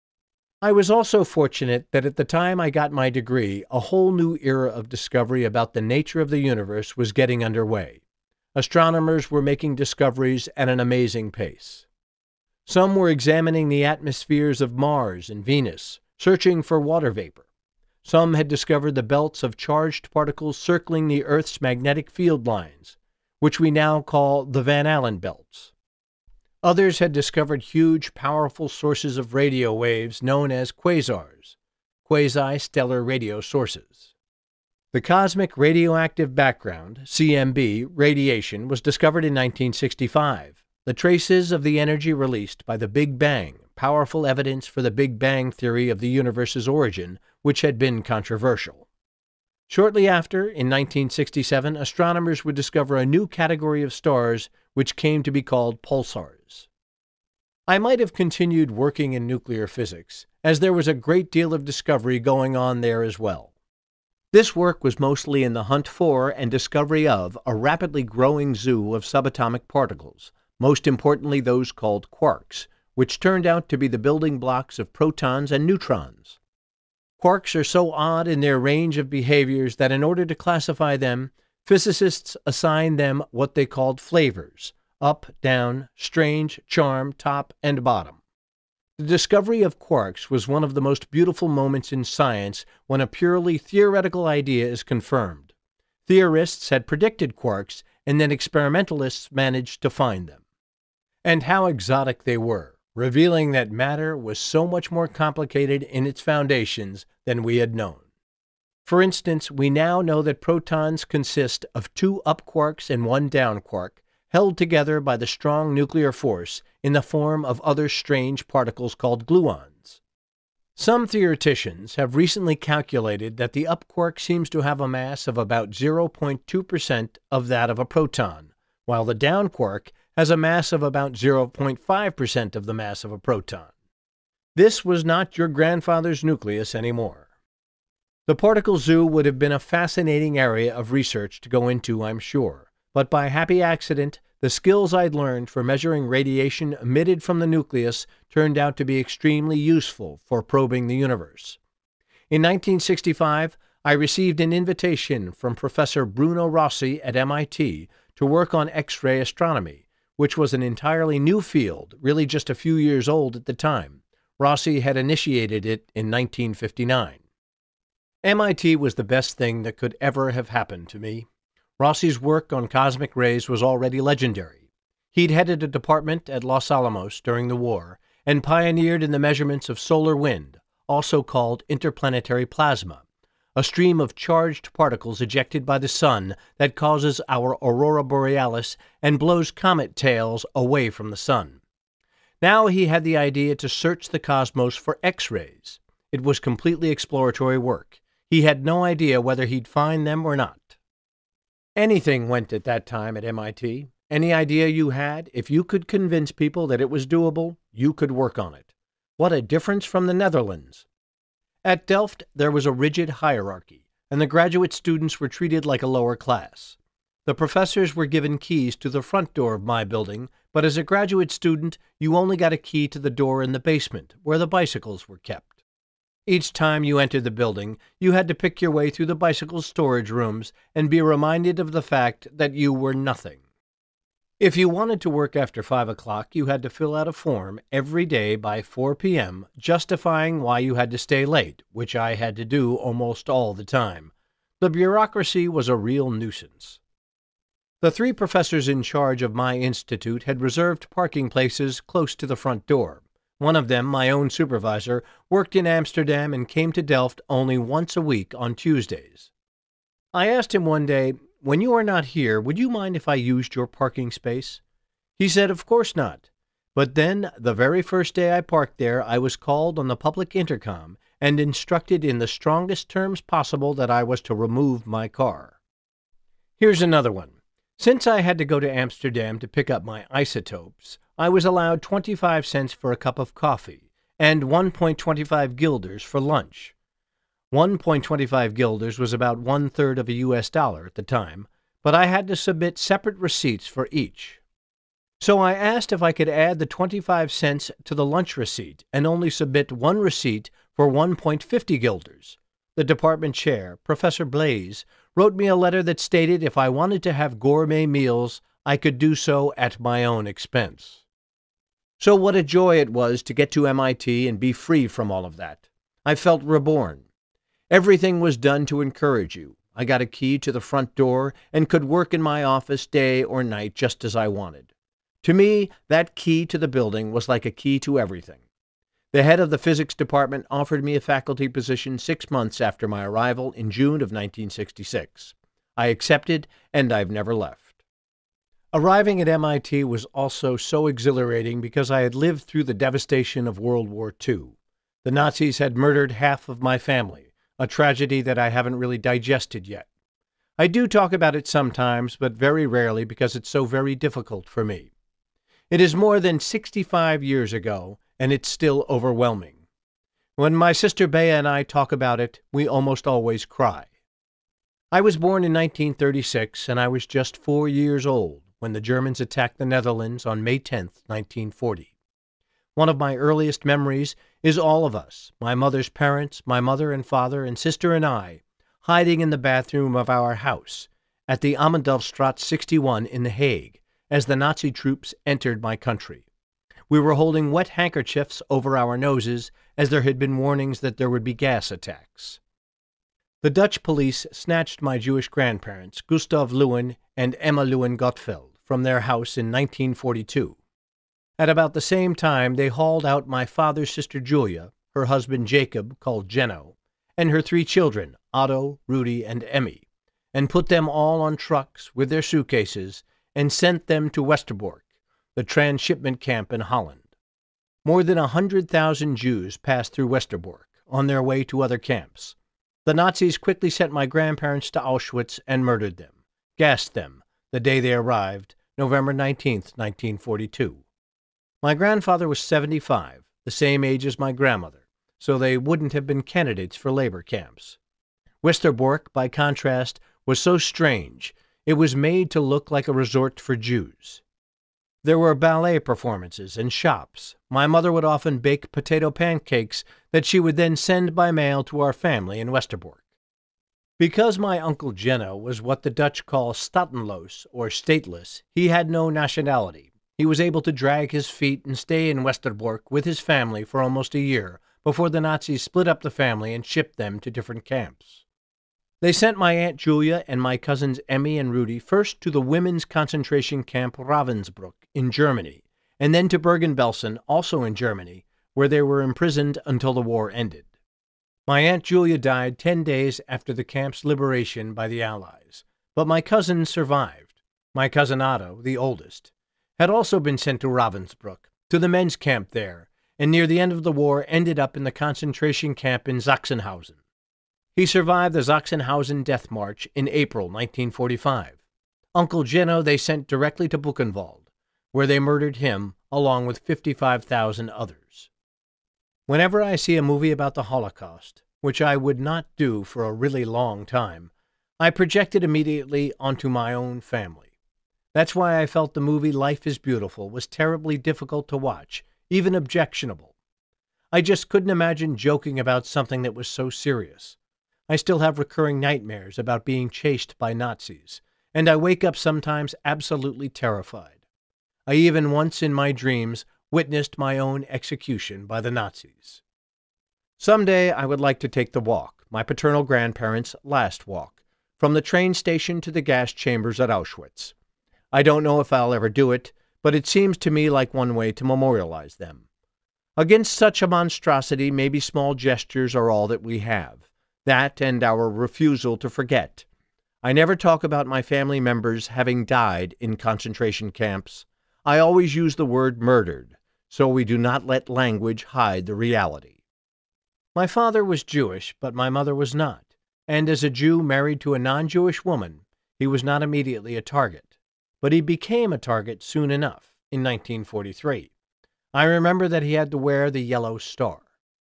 I was also fortunate that at the time I got my degree, a whole new era of discovery about the nature of the universe was getting underway. Astronomers were making discoveries at an amazing pace. Some were examining the atmospheres of Mars and Venus, searching for water vapor. Some had discovered the belts of charged particles circling the Earth's magnetic field lines, which we now call the Van Allen belts. Others had discovered huge, powerful sources of radio waves known as quasars, quasi-stellar radio sources. The cosmic radioactive background, C M B, radiation was discovered in nineteen sixty-five. The traces of the energy released by the Big Bang, powerful evidence for the Big Bang theory of the universe's origin, which had been controversial. Shortly after, in nineteen sixty-seven, astronomers would discover a new category of stars which came to be called pulsars. I might have continued working in nuclear physics, as there was a great deal of discovery going on there as well. This work was mostly in the hunt for and discovery of a rapidly growing zoo of subatomic particles, most importantly those called quarks, which turned out to be the building blocks of protons and neutrons. Quarks are so odd in their range of behaviors that in order to classify them, physicists assigned them what they called flavors: up, down, strange, charm, top, and bottom. The discovery of quarks was one of the most beautiful moments in science when a purely theoretical idea is confirmed. Theorists had predicted quarks, and then experimentalists managed to find them. And how exotic they were, revealing that matter was so much more complicated in its foundations than we had known. For instance, we now know that protons consist of two up quarks and one down quark, held together by the strong nuclear force in the form of other strange particles called gluons. Some theoreticians have recently calculated that the up quark seems to have a mass of about zero point two percent of that of a proton, while the down quark has a mass of about zero point five percent of the mass of a proton. This was not your grandfather's nucleus anymore. The particle zoo would have been a fascinating area of research to go into, I'm sure, but by happy accident, the skills I'd learned for measuring radiation emitted from the nucleus turned out to be extremely useful for probing the universe. In nineteen sixty-five, I received an invitation from Professor Bruno Rossi at M I T to work on X-ray astronomy, which was an entirely new field, really just a few years old at the time. Rossi had initiated it in nineteen fifty-nine. M I T was the best thing that could ever have happened to me. Rossi's work on cosmic rays was already legendary. He'd headed a department at Los Alamos during the war and pioneered in the measurements of solar wind, also called interplanetary plasma, a stream of charged particles ejected by the sun that causes our aurora borealis and blows comet tails away from the sun. Now he had the idea to search the cosmos for X-rays. It was completely exploratory work. He had no idea whether he'd find them or not. Anything went at that time at M I T. Any idea you had, if you could convince people that it was doable, you could work on it. What a difference from the Netherlands! At Delft, there was a rigid hierarchy, and the graduate students were treated like a lower class. The professors were given keys to the front door of my building, but as a graduate student, you only got a key to the door in the basement, where the bicycles were kept. Each time you entered the building, you had to pick your way through the bicycle storage rooms and be reminded of the fact that you were nothing. If you wanted to work after five o'clock, you had to fill out a form every day by four p.m. justifying why you had to stay late, which I had to do almost all the time. The bureaucracy was a real nuisance. The three professors in charge of my institute had reserved parking places close to the front door. One of them, my own supervisor, worked in Amsterdam and came to Delft only once a week on Tuesdays. I asked him one day, "When you are not here, would you mind if I used your parking space?" He said, "Of course not." But then, the very first day I parked there, I was called on the public intercom and instructed in the strongest terms possible that I was to remove my car. Here's another one. Since I had to go to Amsterdam to pick up my isotopes, I was allowed twenty-five cents for a cup of coffee and one point two five guilders for lunch. one point two five guilders was about one-third of a U S dollar at the time, but I had to submit separate receipts for each. So I asked if I could add the twenty-five cents to the lunch receipt and only submit one receipt for one point five zero guilders. The department chair, Professor Blaze, wrote me a letter that stated if I wanted to have gourmet meals, I could do so at my own expense. So what a joy it was to get to M I T and be free from all of that. I felt reborn. Everything was done to encourage you. I got a key to the front door and could work in my office day or night just as I wanted. To me, that key to the building was like a key to everything. The head of the physics department offered me a faculty position six months after my arrival in June of nineteen sixty-six. I accepted, and I've never left. Arriving at M I T was also so exhilarating because I had lived through the devastation of World War Two. The Nazis had murdered half of my family, a tragedy that I haven't really digested yet. I do talk about it sometimes, but very rarely because it's so very difficult for me. It is more than sixty-five years ago, and it's still overwhelming. When my sister Bea and I talk about it, we almost always cry. I was born in nineteen thirty-six, and I was just four years old when the Germans attacked the Netherlands on May tenth, nineteen forty. One of my earliest memories is all of us, my mother's parents, my mother and father and sister and I, hiding in the bathroom of our house at the Amandelstraat sixty-one in The Hague as the Nazi troops entered my country. We were holding wet handkerchiefs over our noses as there had been warnings that there would be gas attacks. The Dutch police snatched my Jewish grandparents, Gustav Lewin and Emma Lewin Gottfeld, from their house in nineteen forty-two. At about the same time, they hauled out my father's sister Julia, her husband Jacob, called Jenno, and her three children, Otto, Rudy, and Emmy, and put them all on trucks with their suitcases and sent them to Westerbork, the transshipment camp in Holland. More than a hundred thousand Jews passed through Westerbork on their way to other camps. The Nazis quickly sent my grandparents to Auschwitz and murdered them, gassed them, the day they arrived, November nineteenth, nineteen forty-two. My grandfather was seventy-five, the same age as my grandmother, so they wouldn't have been candidates for labor camps. Westerbork, by contrast, was so strange, it was made to look like a resort for Jews. There were ballet performances and shops. My mother would often bake potato pancakes that she would then send by mail to our family in Westerbork. Because my Uncle Jenno was what the Dutch call stateloos, or stateless, he had no nationality. He was able to drag his feet and stay in Westerbork with his family for almost a year before the Nazis split up the family and shipped them to different camps. They sent my Aunt Julia and my cousins Emmy and Rudy first to the women's concentration camp Ravensbrück in Germany, and then to Bergen-Belsen, also in Germany, where they were imprisoned until the war ended. My Aunt Julia died ten days after the camp's liberation by the Allies, but my cousins survived. My cousin Otto, the oldest, had also been sent to Ravensbrück, to the men's camp there, and near the end of the war ended up in the concentration camp in Sachsenhausen. He survived the Sachsenhausen death march in April nineteen forty-five. Uncle Jenno they sent directly to Buchenwald, where they murdered him along with fifty-five thousand others. Whenever I see a movie about the Holocaust, which I would not do for a really long time, I project it immediately onto my own family. That's why I felt the movie Life is Beautiful was terribly difficult to watch, even objectionable. I just couldn't imagine joking about something that was so serious. I still have recurring nightmares about being chased by Nazis, and I wake up sometimes absolutely terrified. I even once in my dreams witnessed my own execution by the Nazis. Someday I would like to take the walk, my paternal grandparents' last walk, from the train station to the gas chambers at Auschwitz. I don't know if I'll ever do it, but it seems to me like one way to memorialize them. Against such a monstrosity, maybe small gestures are all that we have. That and our refusal to forget. I never talk about my family members having died in concentration camps. I always use the word murdered, so we do not let language hide the reality. My father was Jewish, but my mother was not, and as a Jew married to a non-Jewish woman, he was not immediately a target. But he became a target soon enough, in nineteen forty-three. I remember that he had to wear the yellow star.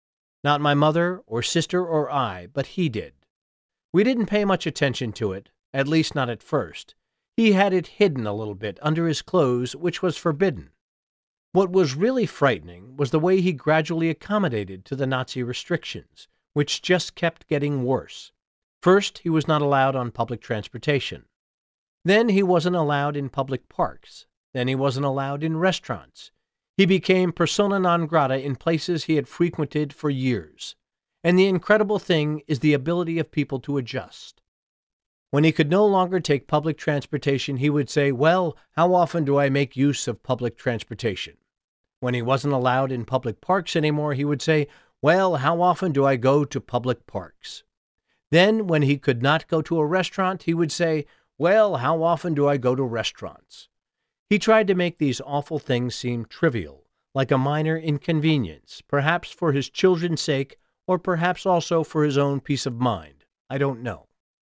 Not my mother or sister or I, but he did. We didn't pay much attention to it, at least not at first. He had it hidden a little bit under his clothes, which was forbidden. What was really frightening was the way he gradually accommodated to the Nazi restrictions, which just kept getting worse. First, he was not allowed on public transportation. Then he wasn't allowed in public parks. Then he wasn't allowed in restaurants. He became persona non grata in places he had frequented for years. And the incredible thing is the ability of people to adjust. When he could no longer take public transportation, he would say, "Well, how often do I make use of public transportation?" When he wasn't allowed in public parks anymore, he would say, "Well, how often do I go to public parks?" Then, when he could not go to a restaurant, he would say, "Well, how often do I go to restaurants?" He tried to make these awful things seem trivial, like a minor inconvenience, perhaps for his children's sake, or perhaps also for his own peace of mind. I don't know.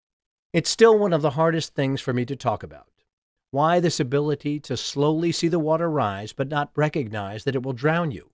It's still one of the hardest things for me to talk about. Why this ability to slowly see the water rise but not recognize that it will drown you?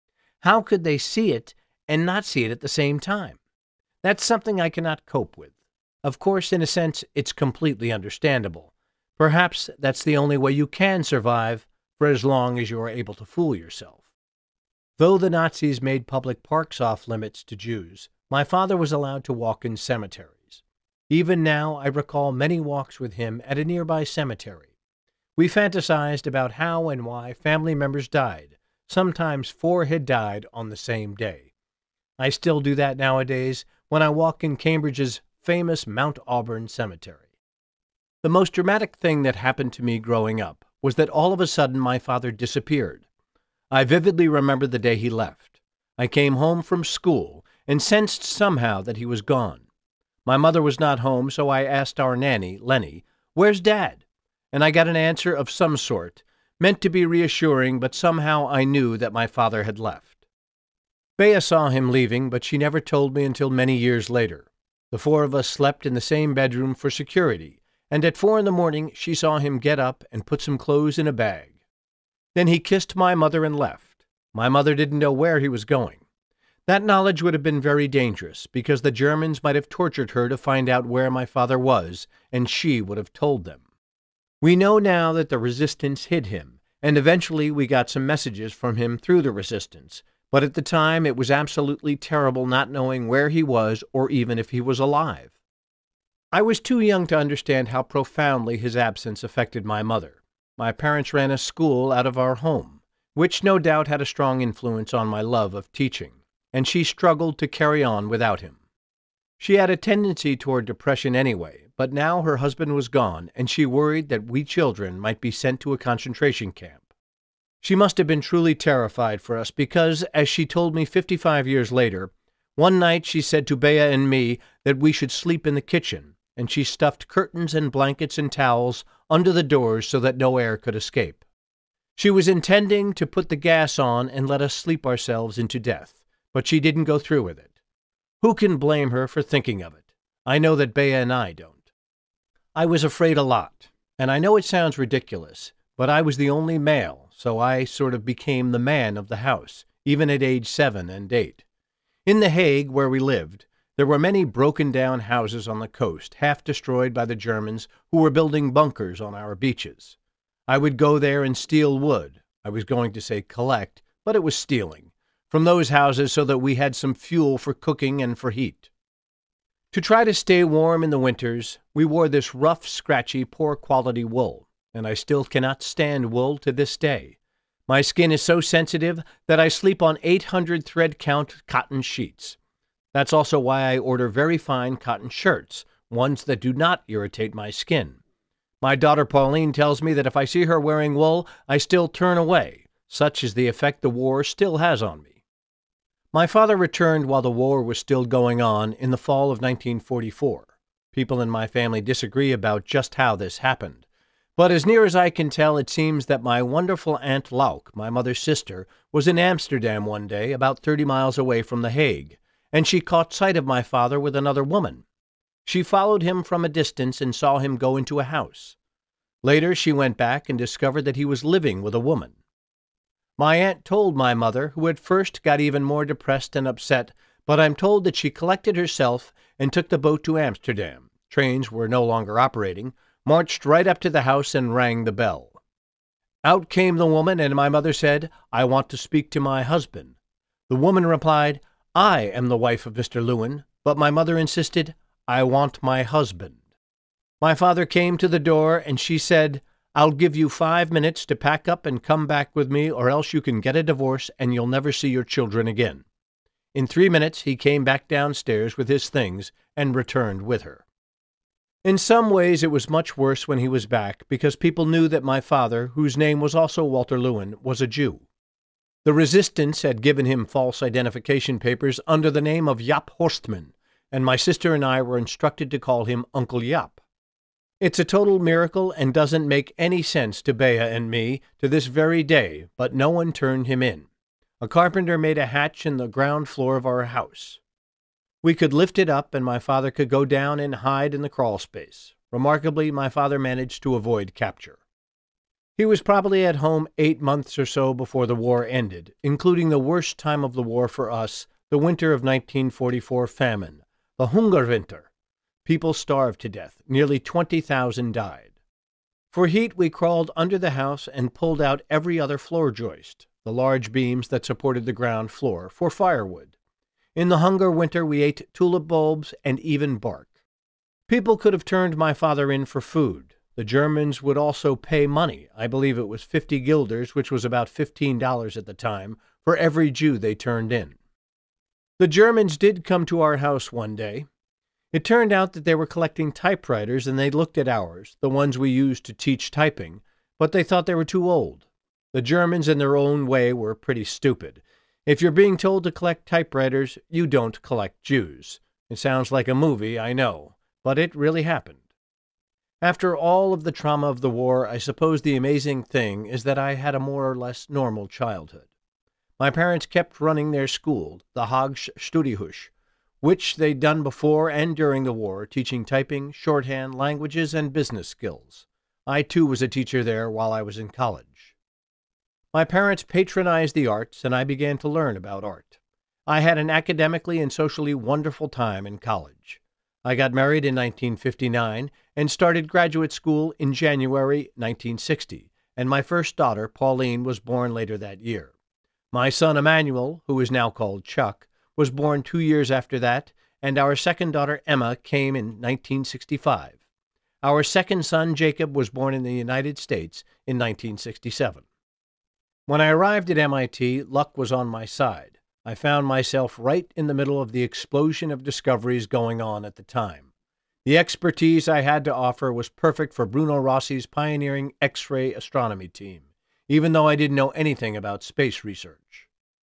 How could they see it and not see it at the same time? That's something I cannot cope with. Of course, in a sense, it's completely understandable. Perhaps that's the only way you can survive for as long as you are able to fool yourself. Though the Nazis made public parks off limits to Jews, my father was allowed to walk in cemeteries. Even now, I recall many walks with him at a nearby cemetery. We fantasized about how and why family members died. Sometimes four had died on the same day. I still do that nowadays when I walk in Cambridge's famous Mount Auburn Cemetery. The most dramatic thing that happened to me growing up was that all of a sudden my father disappeared. I vividly remember the day he left. I came home from school and sensed somehow that he was gone. My mother was not home, so I asked our nanny, Lenny, "Where's Dad?" And I got an answer of some sort, meant to be reassuring, but somehow I knew that my father had left. Bea saw him leaving, but she never told me until many years later. The four of us slept in the same bedroom for security, and at four in the morning she saw him get up and put some clothes in a bag. Then he kissed my mother and left. My mother didn't know where he was going. That knowledge would have been very dangerous, because the Germans might have tortured her to find out where my father was, and she would have told them. We know now that the resistance hid him, and eventually we got some messages from him through the resistance, but at the time it was absolutely terrible not knowing where he was or even if he was alive. I was too young to understand how profoundly his absence affected my mother. My parents ran a school out of our home, which no doubt had a strong influence on my love of teaching, and she struggled to carry on without him. She had a tendency toward depression anyway, but now her husband was gone, and she worried that we children might be sent to a concentration camp. She must have been truly terrified for us because, as she told me fifty-five years later, one night she said to Bea and me that we should sleep in the kitchen, and she stuffed curtains and blankets and towels under the doors so that no air could escape. She was intending to put the gas on and let us sleep ourselves into death, but she didn't go through with it. Who can blame her for thinking of it? I know that Bea and I don't. I was afraid a lot, and I know it sounds ridiculous, but I was the only male, so I sort of became the man of the house, even at age seven and eight. In The Hague, where we lived, there were many broken-down houses on the coast, half destroyed by the Germans who were building bunkers on our beaches. I would go there and steal wood. I was going to say collect, but it was stealing, from those houses so that we had some fuel for cooking and for heat. To try to stay warm in the winters, we wore this rough, scratchy, poor-quality wool, and I still cannot stand wool to this day. My skin is so sensitive that I sleep on eight hundred thread-count cotton sheets. That's also why I order very fine cotton shirts, ones that do not irritate my skin. My daughter Pauline tells me that if I see her wearing wool, I still turn away. Such is the effect the war still has on me. My father returned while the war was still going on in the fall of nineteen forty-four. People in my family disagree about just how this happened. But as near as I can tell, it seems that my wonderful Aunt Lauk, my mother's sister, was in Amsterdam one day, about thirty miles away from The Hague, and she caught sight of my father with another woman. She followed him from a distance and saw him go into a house. Later, she went back and discovered that he was living with a woman. My aunt told my mother, who at first got even more depressed and upset, but I'm told that she collected herself and took the boat to Amsterdam. Trains were no longer operating, marched right up to the house and rang the bell. Out came the woman, and my mother said, "I want to speak to my husband." The woman replied, "I am the wife of Mister Lewin," but my mother insisted, "I want my husband." My father came to the door, and she said, "I'll give you five minutes to pack up and come back with me, or else you can get a divorce and you'll never see your children again." In three minutes he came back downstairs with his things and returned with her. In some ways it was much worse when he was back, because people knew that my father, whose name was also Walter Lewin, was a Jew. The resistance had given him false identification papers under the name of Jaap Horstman, and my sister and I were instructed to call him Uncle Jaap. It's a total miracle and doesn't make any sense to Bea and me to this very day, but no one turned him in. A carpenter made a hatch in the ground floor of our house. We could lift it up, and my father could go down and hide in the crawl space. Remarkably, my father managed to avoid capture. He was probably at home eight months or so before the war ended, including the worst time of the war for us, the winter of nineteen forty-four famine, the Hungerwinter. People starved to death. Nearly twenty thousand died. For heat, we crawled under the house and pulled out every other floor joist, the large beams that supported the ground floor, for firewood. In the hunger winter, we ate tulip bulbs and even bark. People could have turned my father in for food. The Germans would also pay money. I believe it was fifty guilders, which was about fifteen dollars at the time, for every Jew they turned in. The Germans did come to our house one day. It turned out that they were collecting typewriters, and they looked at ours, the ones we used to teach typing, but they thought they were too old. The Germans, in their own way, were pretty stupid. If you're being told to collect typewriters, you don't collect Jews. It sounds like a movie, I know, but it really happened. After all of the trauma of the war, I suppose the amazing thing is that I had a more or less normal childhood. My parents kept running their school, the Haagse Studiehuis, which they'd done before and during the war, teaching typing, shorthand, languages, and business skills. I, too, was a teacher there while I was in college. My parents patronized the arts, and I began to learn about art. I had an academically and socially wonderful time in college. I got married in nineteen fifty-nine and started graduate school in January nineteen sixty, and my first daughter, Pauline, was born later that year. My son, Emmanuel, who is now called Chuck, was born two years after that, and our second daughter, Emma, came in nineteen sixty-five. Our second son, Jacob, was born in the United States in nineteen sixty-seven. When I arrived at M I T, luck was on my side. I found myself right in the middle of the explosion of discoveries going on at the time. The expertise I had to offer was perfect for Bruno Rossi's pioneering X-ray astronomy team, even though I didn't know anything about space research.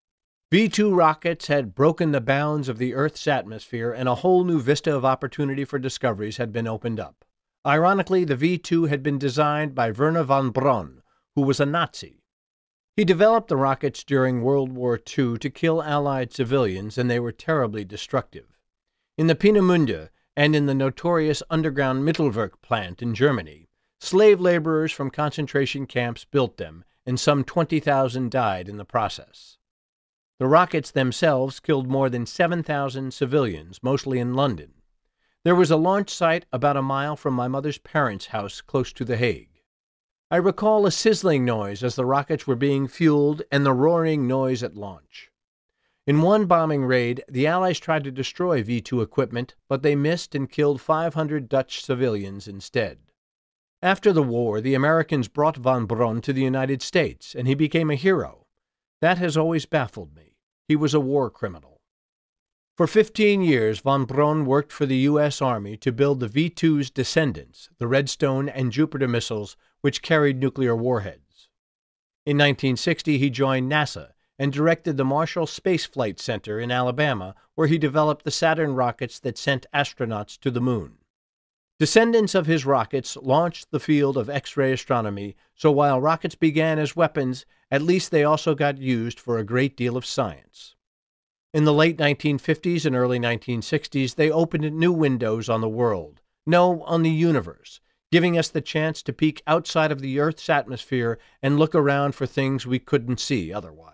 V two rockets had broken the bounds of the Earth's atmosphere, and a whole new vista of opportunity for discoveries had been opened up. Ironically, the V two had been designed by Wernher von Braun, who was a Nazi. He developed the rockets during World War Two to kill Allied civilians, and they were terribly destructive. In the Peenemünde and in the notorious underground Mittelwerk plant in Germany, slave laborers from concentration camps built them, and some twenty thousand died in the process. The rockets themselves killed more than seven thousand civilians, mostly in London. There was a launch site about a mile from my mother's parents' house close to The Hague. I recall a sizzling noise as the rockets were being fueled and the roaring noise at launch. In one bombing raid, the Allies tried to destroy V two equipment, but they missed and killed five hundred Dutch civilians instead. After the war, the Americans brought von Braun to the United States, and he became a hero. That has always baffled me. He was a war criminal. For fifteen years, von Braun worked for the U S Army to build the V two's descendants, the Redstone and Jupiter missiles, which carried nuclear warheads. In nineteen sixty, he joined NASA and directed the Marshall Space Flight Center in Alabama, where he developed the Saturn rockets that sent astronauts to the moon. Descendants of his rockets launched the field of X-ray astronomy, so while rockets began as weapons, at least they also got used for a great deal of science. In the late nineteen fifties and early nineteen sixties, they opened new windows on the world, no, on the universe, giving us the chance to peek outside of the Earth's atmosphere and look around for things we couldn't see otherwise.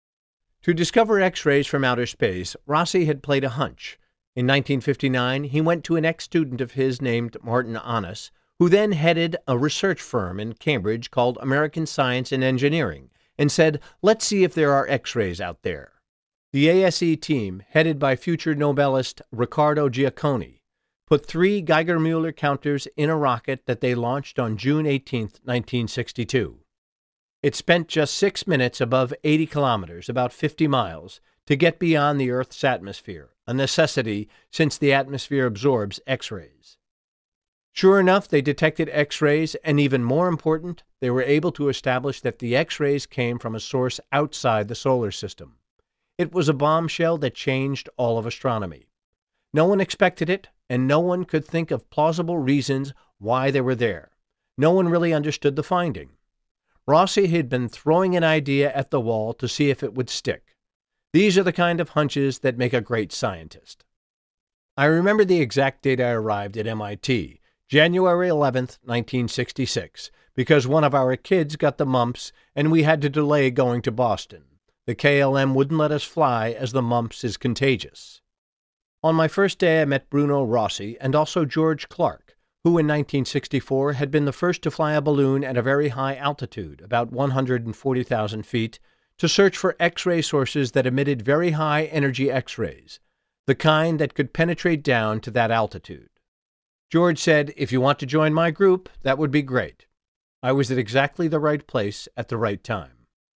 To discover X-rays from outer space, Rossi had played a hunch. In nineteen fifty-nine, he went to an ex-student of his named Martin Annis, who then headed a research firm in Cambridge called American Science and Engineering, and said, "Let's see if there are X-rays out there." The A S E team, headed by future Nobelist Riccardo Giacconi, put three Geiger-Müller counters in a rocket that they launched on June eighteenth, nineteen sixty-two. It spent just six minutes above eighty kilometers, about fifty miles, to get beyond the Earth's atmosphere, a necessity since the atmosphere absorbs X-rays. Sure enough, they detected X-rays, and even more important, they were able to establish that the X-rays came from a source outside the solar system. It was a bombshell that changed all of astronomy. No one expected it, and no one could think of plausible reasons why they were there. No one really understood the finding. Rossi had been throwing an idea at the wall to see if it would stick. These are the kind of hunches that make a great scientist. I remember the exact date I arrived at M I T, January eleventh, nineteen sixty-six, because one of our kids got the mumps and we had to delay going to Boston. The K L M wouldn't let us fly as the mumps is contagious. On my first day I met Bruno Rossi and also George Clark, who in nineteen sixty-four had been the first to fly a balloon at a very high altitude, about one hundred forty thousand feet, to search for X-ray sources that emitted very high-energy X-rays, the kind that could penetrate down to that altitude. George said, "If you want to join my group, that would be great." I was at exactly the right place at the right time.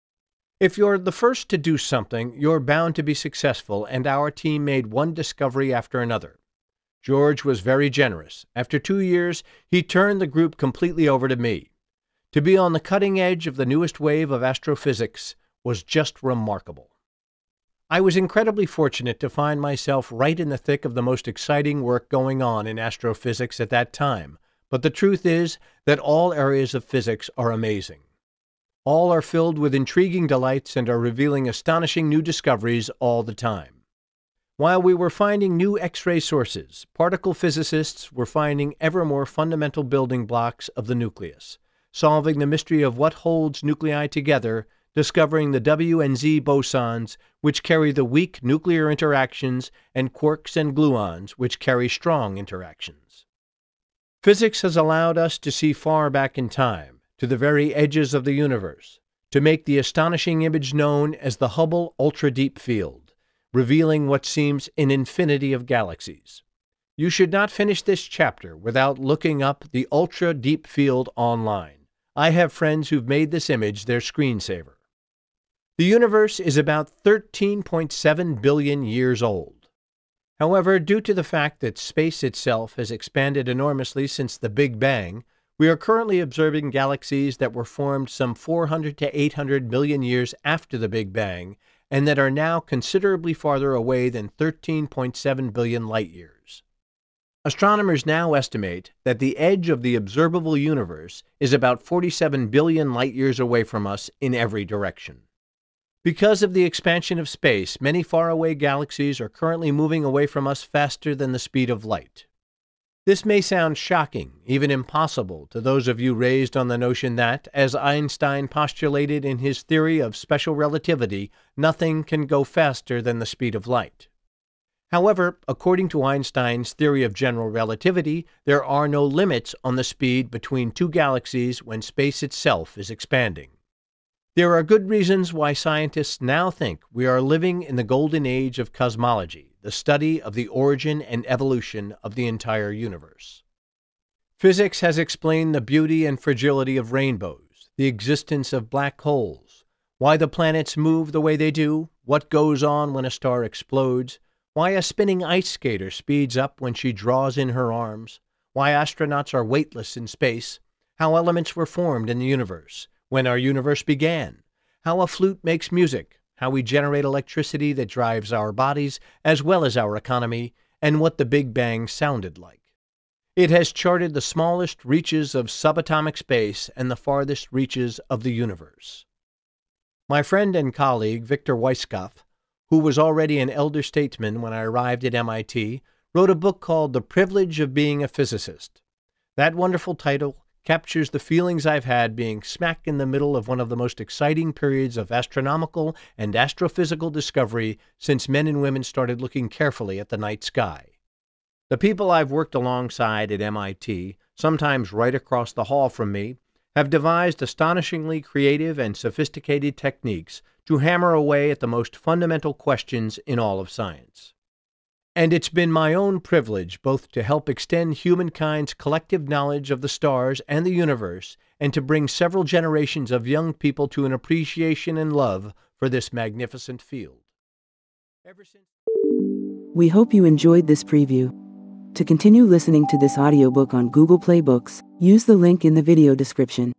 If you're the first to do something, you're bound to be successful, and our team made one discovery after another. George was very generous. After two years, he turned the group completely over to me. To be on the cutting edge of the newest wave of astrophysics was just remarkable. I was incredibly fortunate to find myself right in the thick of the most exciting work going on in astrophysics at that time, but the truth is that all areas of physics are amazing. All are filled with intriguing delights and are revealing astonishing new discoveries all the time. While we were finding new X-ray sources, particle physicists were finding ever more fundamental building blocks of the nucleus, solving the mystery of what holds nuclei together, discovering the W and Z bosons, which carry the weak nuclear interactions, and quarks and gluons, which carry strong interactions. Physics has allowed us to see far back in time, to the very edges of the universe, to make the astonishing image known as the Hubble Ultra-Deep Field, revealing what seems an infinity of galaxies. You should not finish this chapter without looking up the Ultra-Deep Field online. I have friends who've made this image their screensaver. The universe is about thirteen point seven billion years old. However, due to the fact that space itself has expanded enormously since the Big Bang, we are currently observing galaxies that were formed some four hundred to eight hundred million years after the Big Bang and that are now considerably farther away than thirteen point seven billion light-years. Astronomers now estimate that the edge of the observable universe is about forty-seven billion light-years away from us in every direction. Because of the expansion of space, many faraway galaxies are currently moving away from us faster than the speed of light. This may sound shocking, even impossible, to those of you raised on the notion that, as Einstein postulated in his theory of special relativity, nothing can go faster than the speed of light. However, according to Einstein's theory of general relativity, there are no limits on the speed between two galaxies when space itself is expanding. There are good reasons why scientists now think we are living in the golden age of cosmology, the study of the origin and evolution of the entire universe. Physics has explained the beauty and fragility of rainbows, the existence of black holes, why the planets move the way they do, what goes on when a star explodes, why a spinning ice skater speeds up when she draws in her arms, why astronauts are weightless in space, how elements were formed in the universe, when our universe began, how a flute makes music, how we generate electricity that drives our bodies as well as our economy, and what the Big Bang sounded like. It has charted the smallest reaches of subatomic space and the farthest reaches of the universe. My friend and colleague, Victor Weisskopf, who was already an elder statesman when I arrived at M I T, wrote a book called The Privilege of Being a Physicist. That wonderful title captures the feelings I've had being smack in the middle of one of the most exciting periods of astronomical and astrophysical discovery since men and women started looking carefully at the night sky. The people I've worked alongside at M I T, sometimes right across the hall from me, have devised astonishingly creative and sophisticated techniques to hammer away at the most fundamental questions in all of science. And it's been my own privilege both to help extend humankind's collective knowledge of the stars and the universe, and to bring several generations of young people to an appreciation and love for this magnificent field. Ever since We hope you enjoyed this preview. To continue listening to this audiobook on Google Play Books, use the link in the video description.